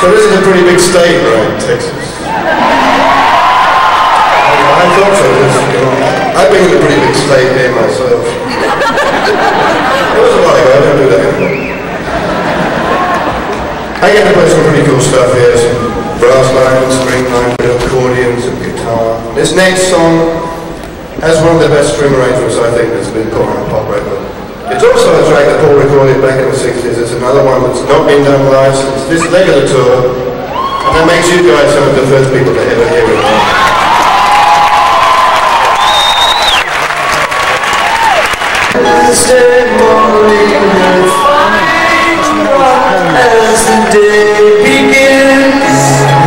So this is a pretty big state, right, Texas? I thought so, because, you know, I've been in a pretty big state here myself. It was a while ago, I don't do that anymore. I get to play some pretty cool stuff here, some brass lines, string lines, accordions, and guitar. This next song has one of the best string arrangements I think that's been put on a pop record. It's also a track that Paul recorded back in the 60s. It's another one that's not been done live since this leg of the tour, and that makes you guys some of the first people to ever hear it. Wednesday morning and fine as the day begins,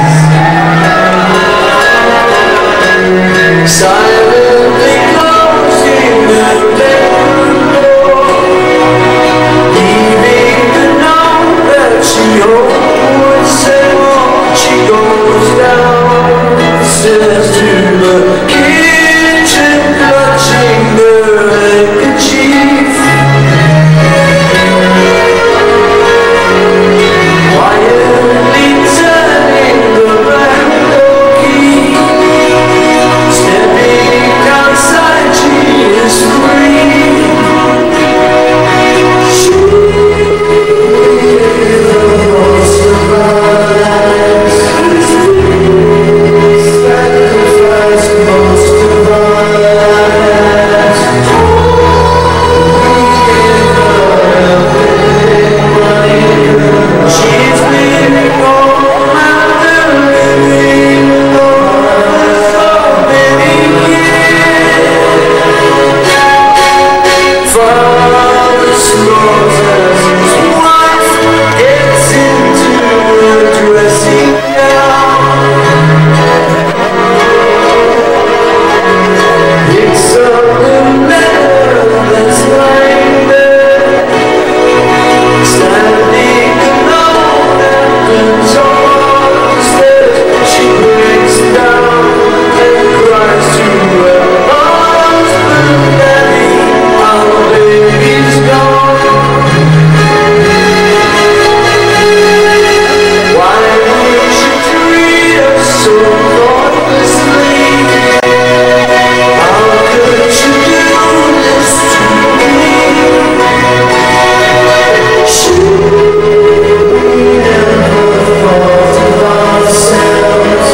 silently closing the bedroom door, leaving the note that she always said. She goes downstairs to the kitchen, clutching the handkerchief. Quietly turning the back door key, stepping outside, she is free. She will survive, sacrifice most of our lives. She's living home after living alone for many years. Father snores as his wife gets into a dressing gown. Picks up the letter that's lying there, standing alone at the doorstep. She breaks down and cries to her husband, Daddy, our baby's gone. Why would you treat us so thoughtlessly? How could you do this to me? She never thought of ourselves.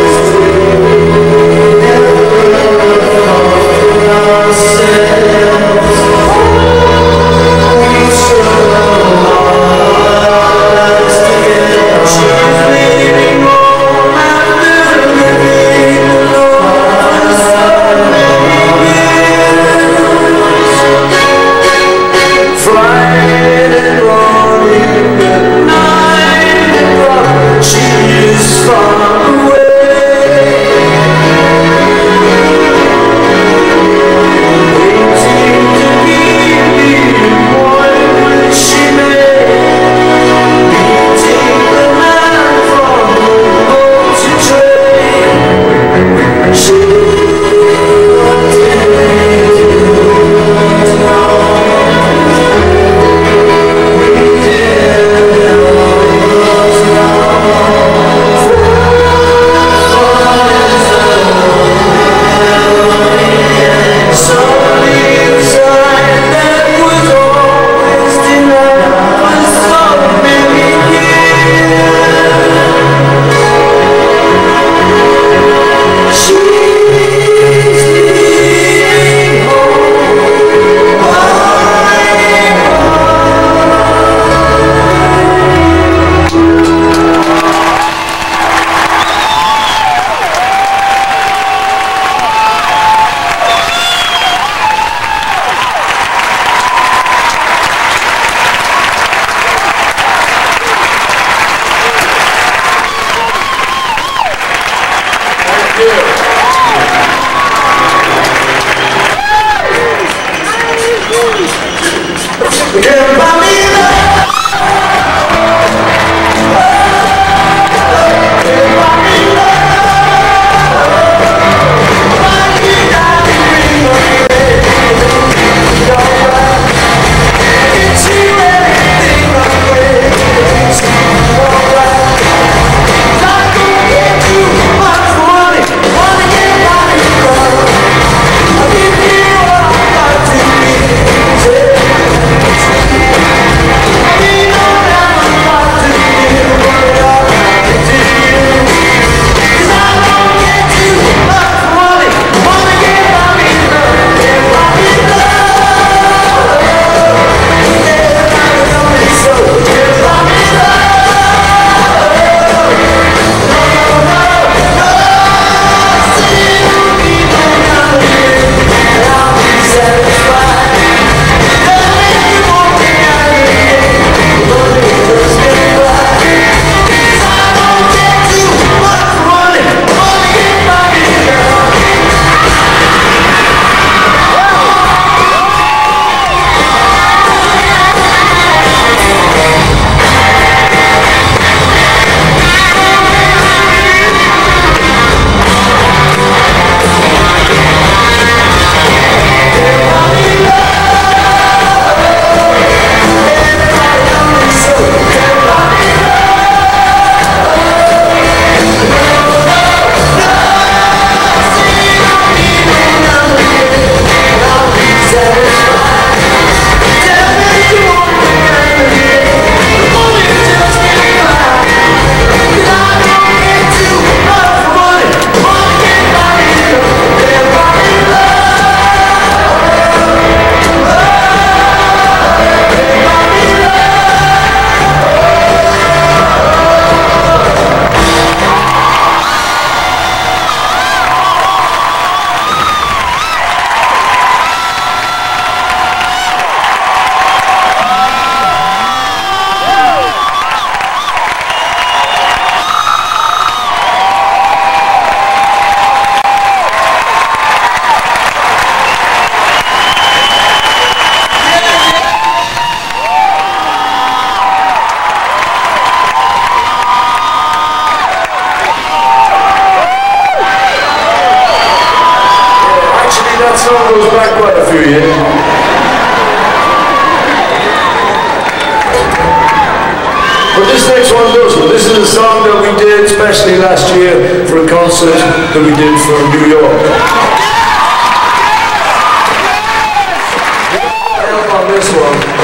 Never thought of ourselves. We struggle our lives together. She's leaving home after living alone for so many years. Friday morning at 9 o'clock, she is far away, waiting to especially last year for a concert that we did for New York. Help on this one.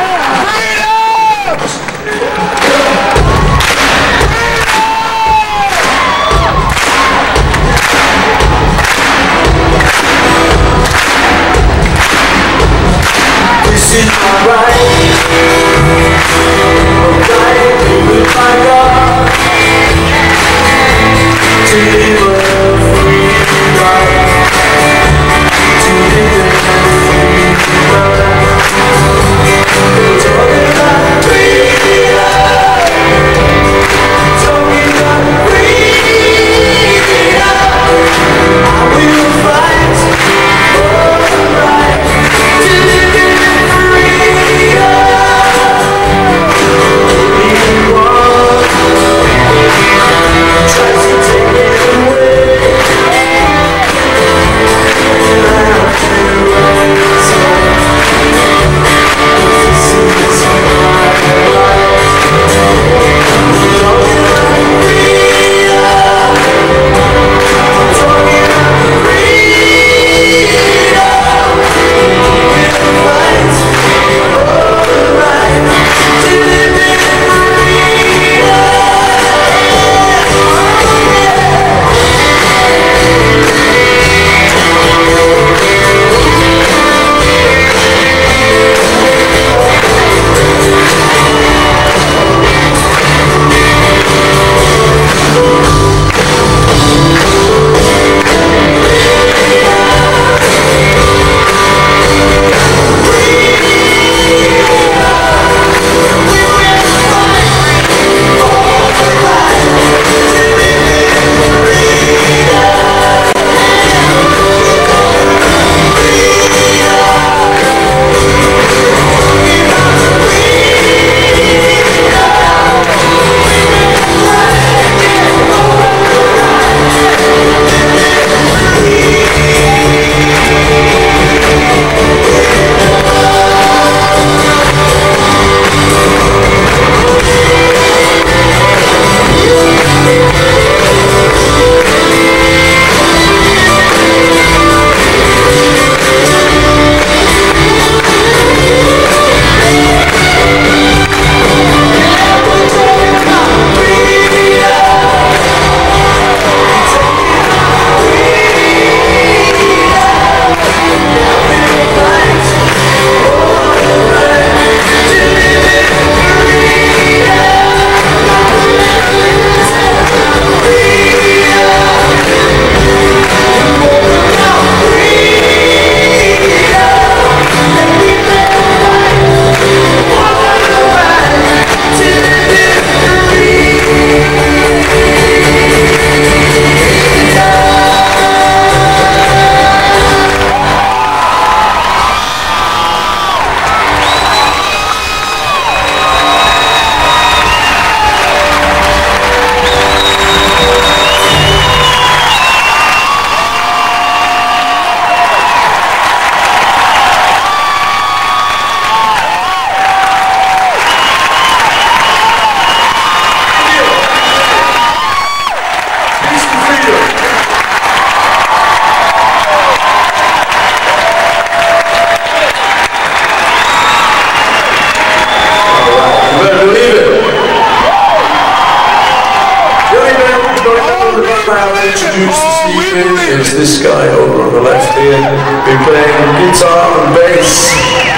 Introduce this evening is this guy over on the left here, been playing guitar and bass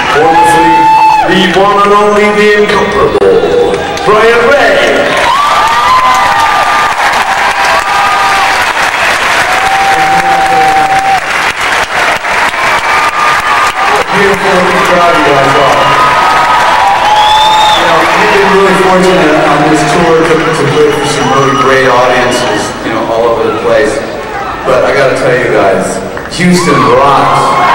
wonderfully, the one and only, the incomparable Brian Ray. Beautiful crowd you guys are. You know, we've been really fortunate on this tour to play for some really great audiences, you know, all over the place. But I gotta tell you guys, Houston rocks.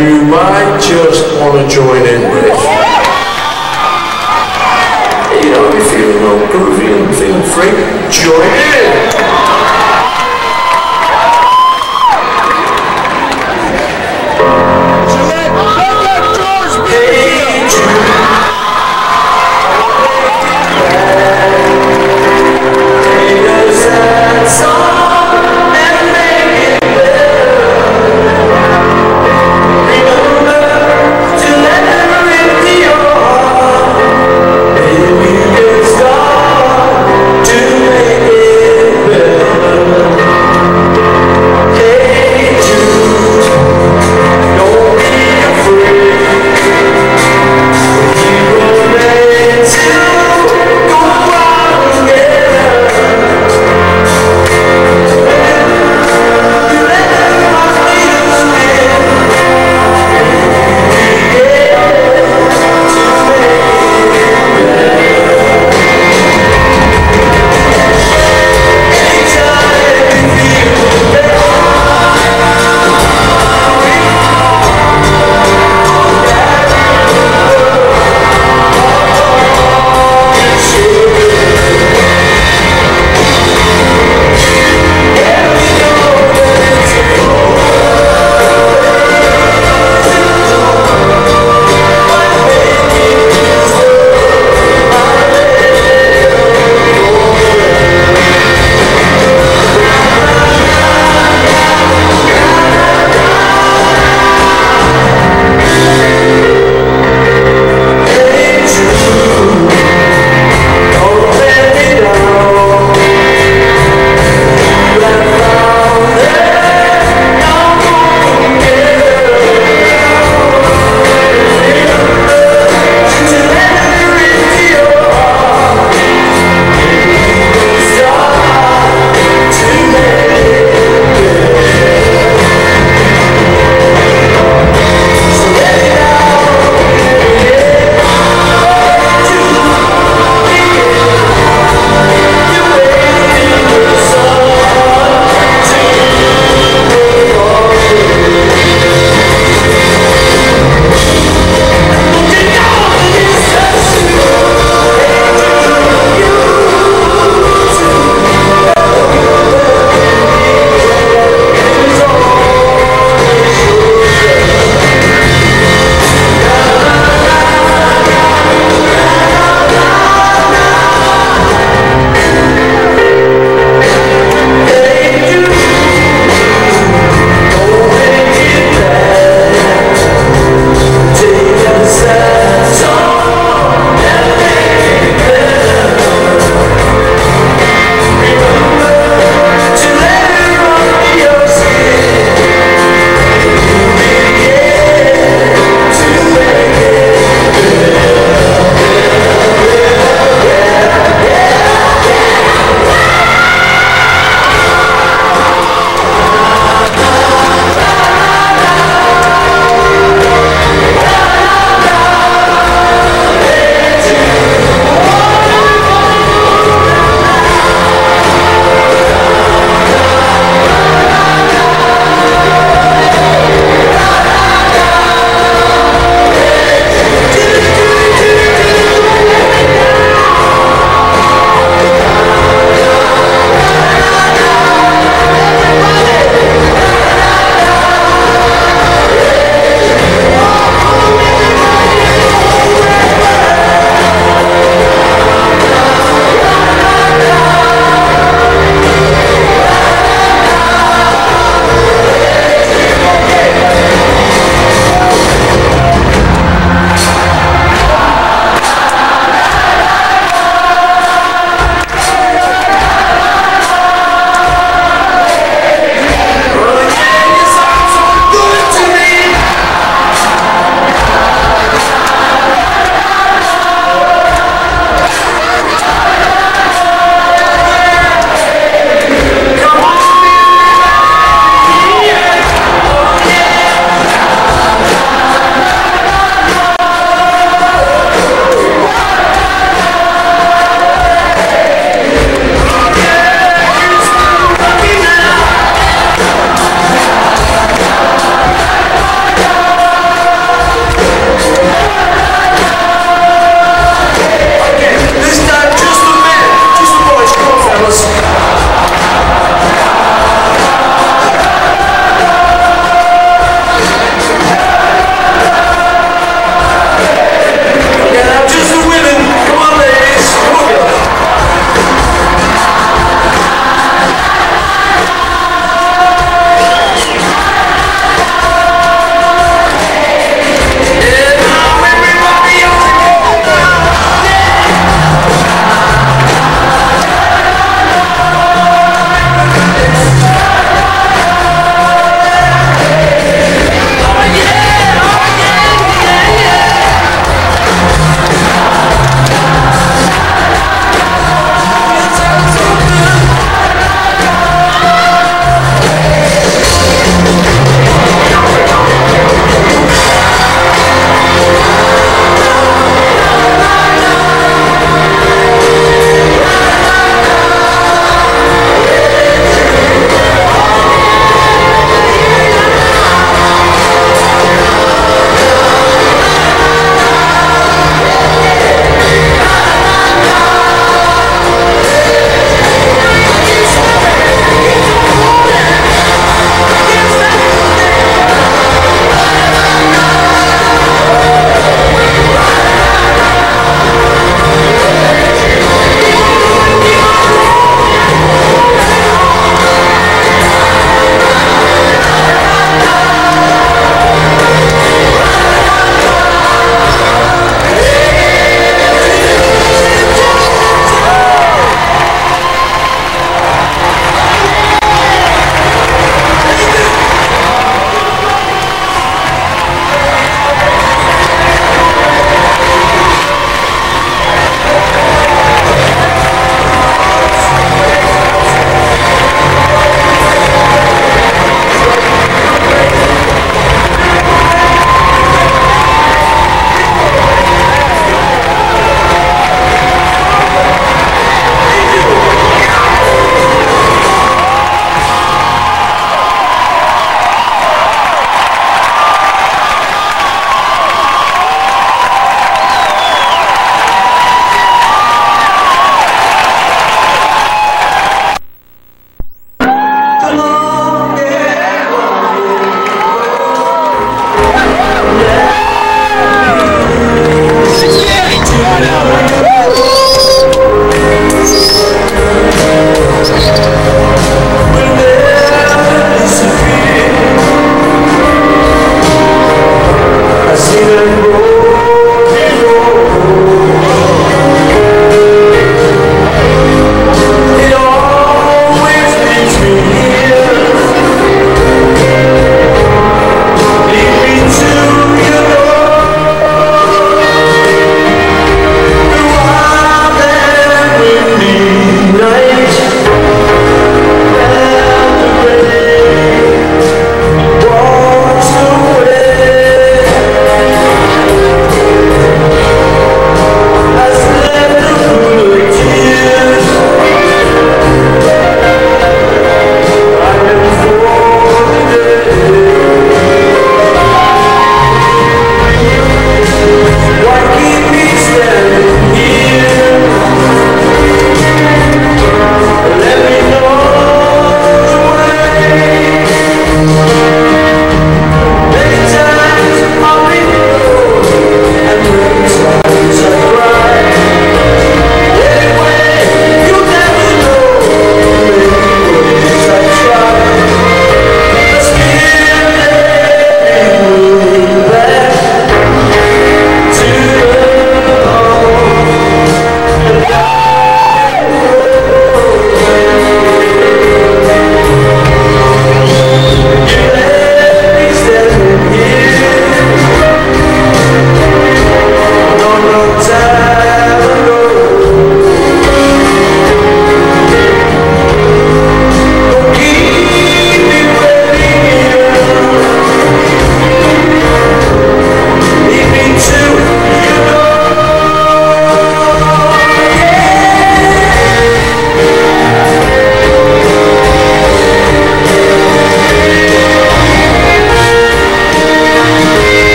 you might just want to join in with. You know, if you're feeling all groovy and feeling free, join in.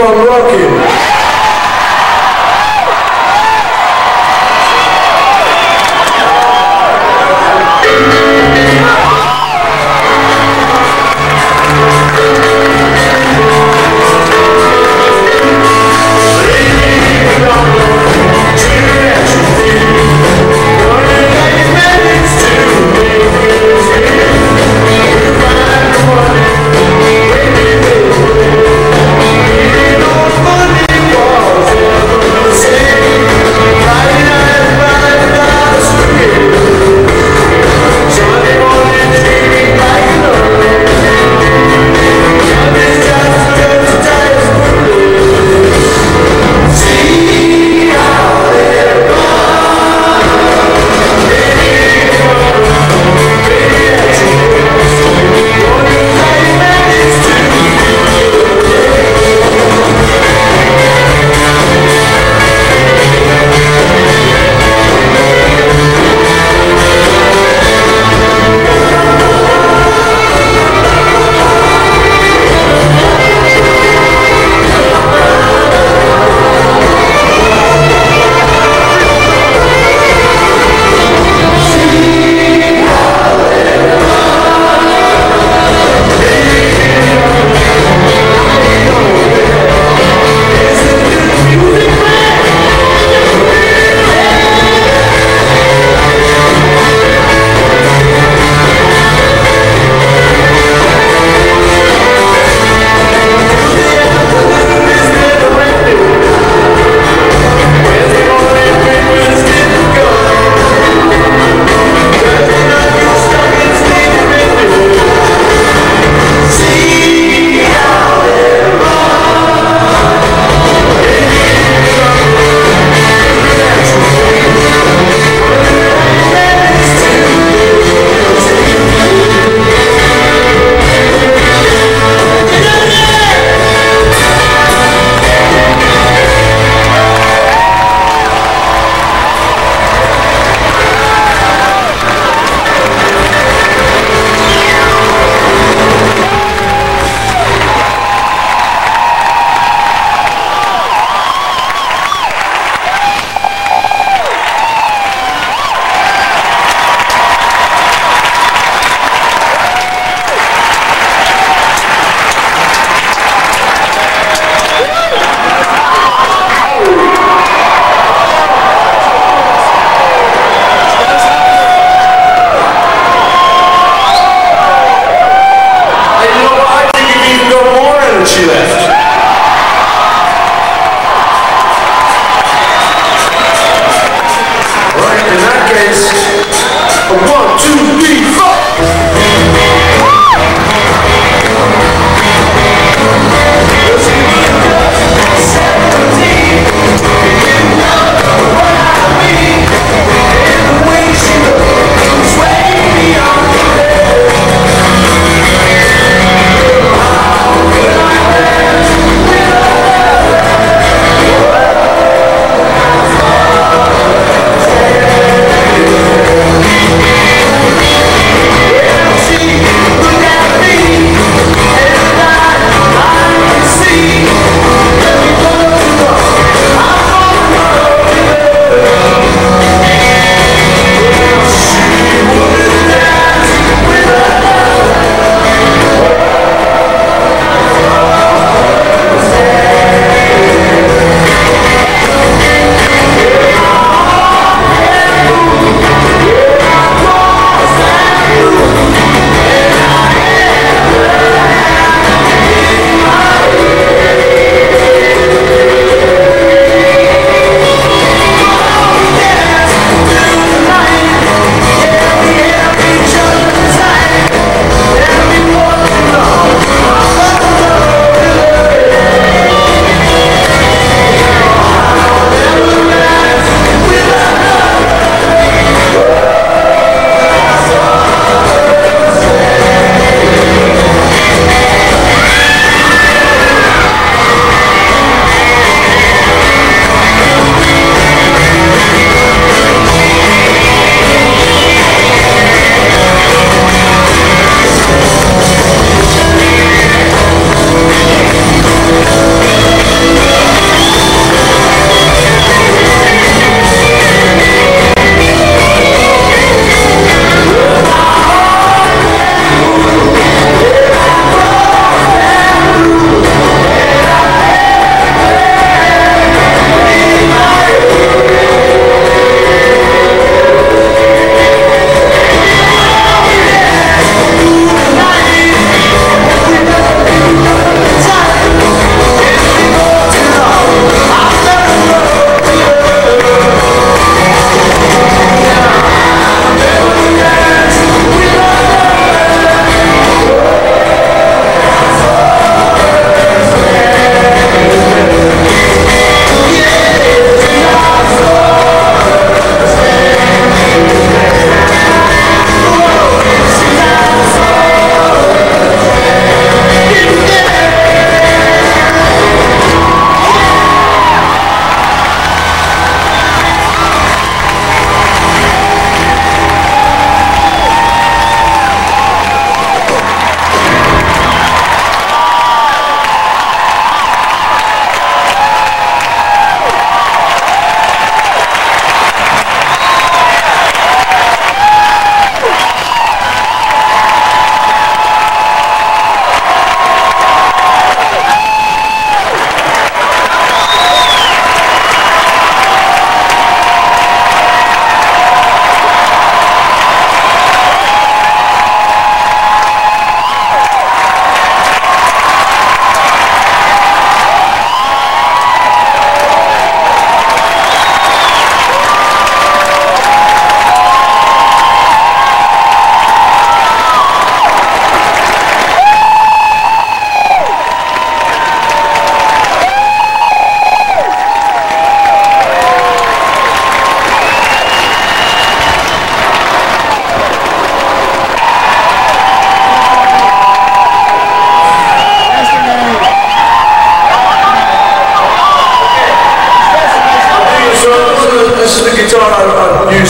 on rocking.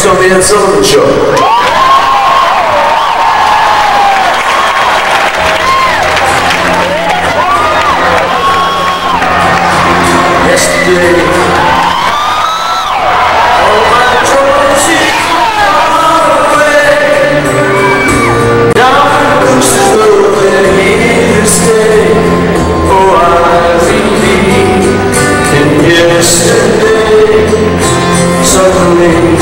next on the Ed Sullivan Show. Yesterday, all my troubles seem far away. Now the ghost is low and here to stay. Oh, I believe in yesterday. Suddenly,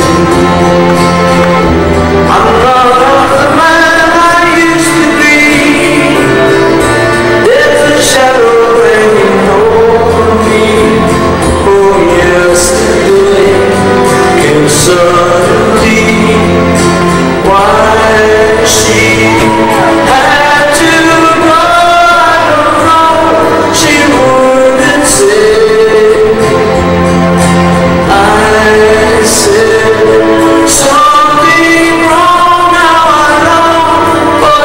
I'm not the man I used to be. There's a shadow hanging over me. Oh, yesterday came suddenly. Why she had to go, I don't know. She wouldn't say. I said something wrong, now I know. But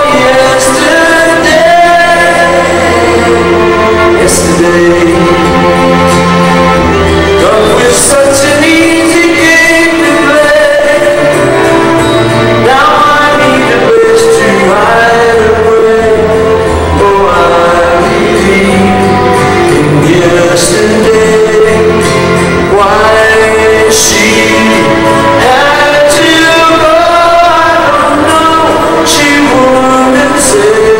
yesterday, God was such an easy game to play. Now I need a place to hide away. Oh, I believe in yesterday. Why she had to go, I don't know. She wouldn't say.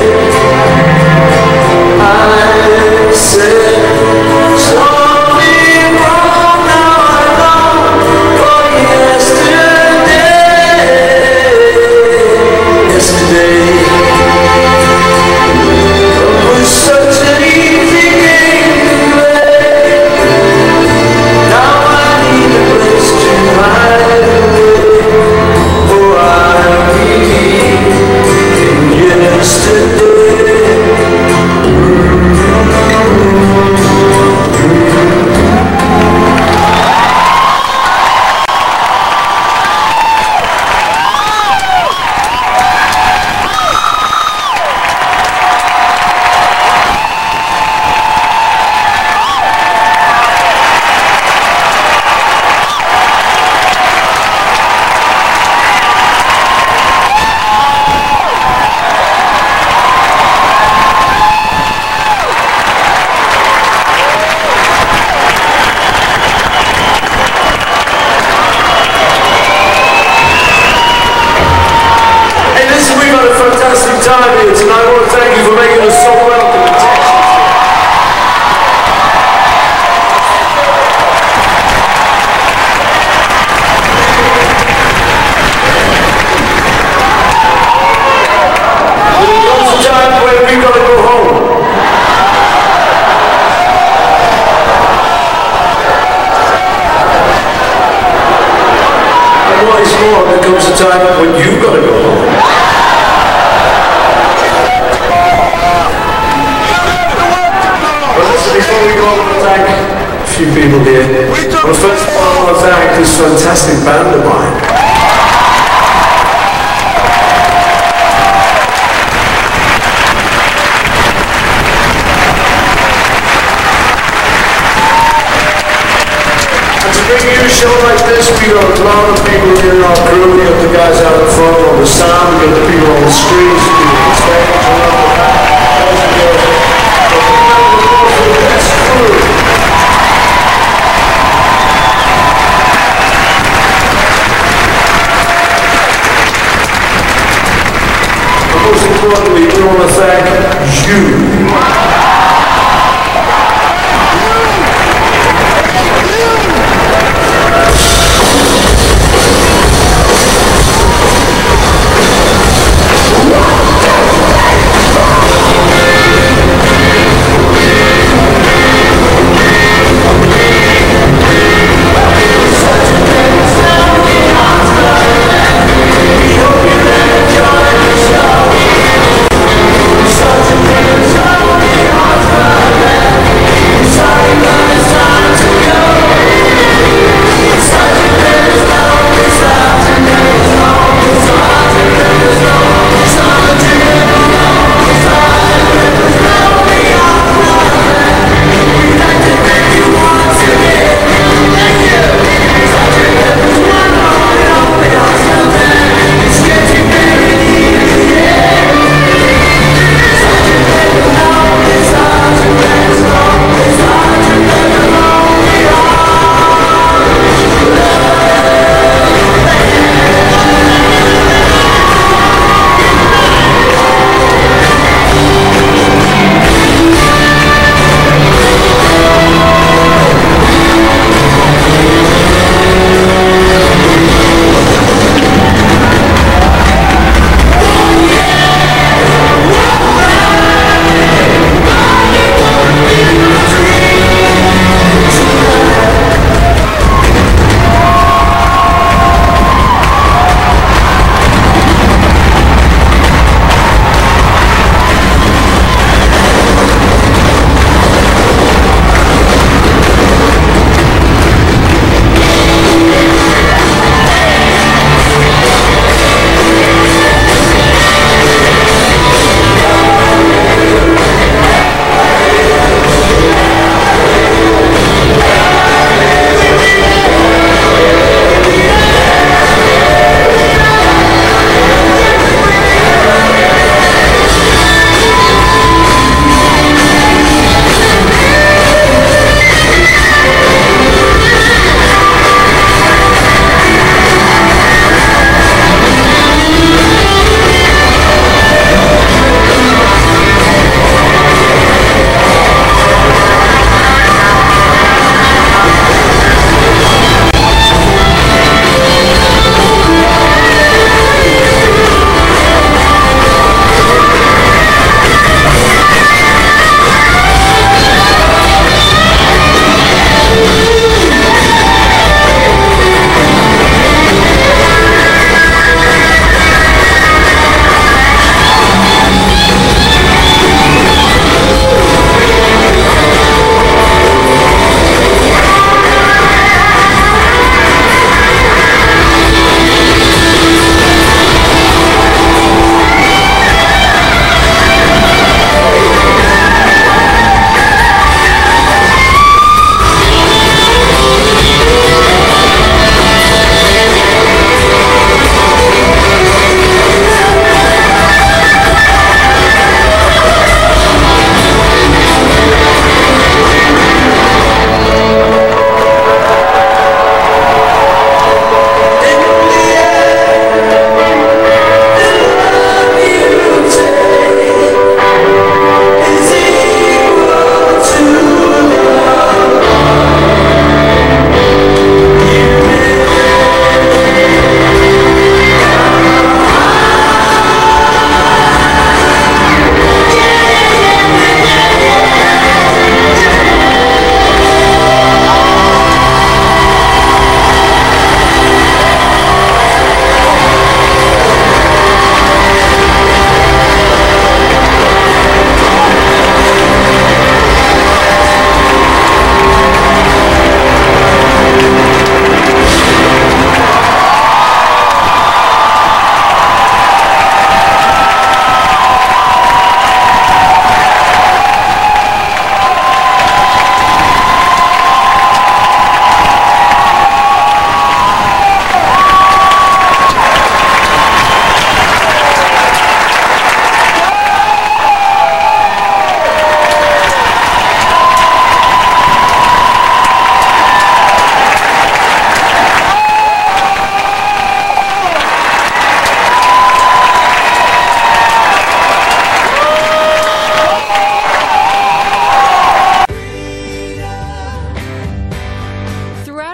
I said something wrong, now I know. But yesterday was such an easy game to play. Now I need a place to hide away. Oh, I believe in yesterday. Time here tonight. I want to thank you for making us so welcome and Texas. There comes a time when we've got to go home. And what is more, there comes a time when you've got to go home. Before we go, I want to thank a few people here. Well, first of all, I want to thank this fantastic band of mine. And to bring you a show like this, we got a lot of people here in our crew. We got the guys out in front on the sound, we got the people on the screens, people on the stage, boys and girls. Most importantly, we want to thank you. Such a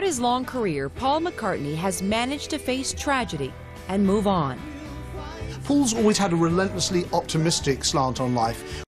his long career, Paul McCartney has managed to face tragedy and move on. Paul's always had a relentlessly optimistic slant on life.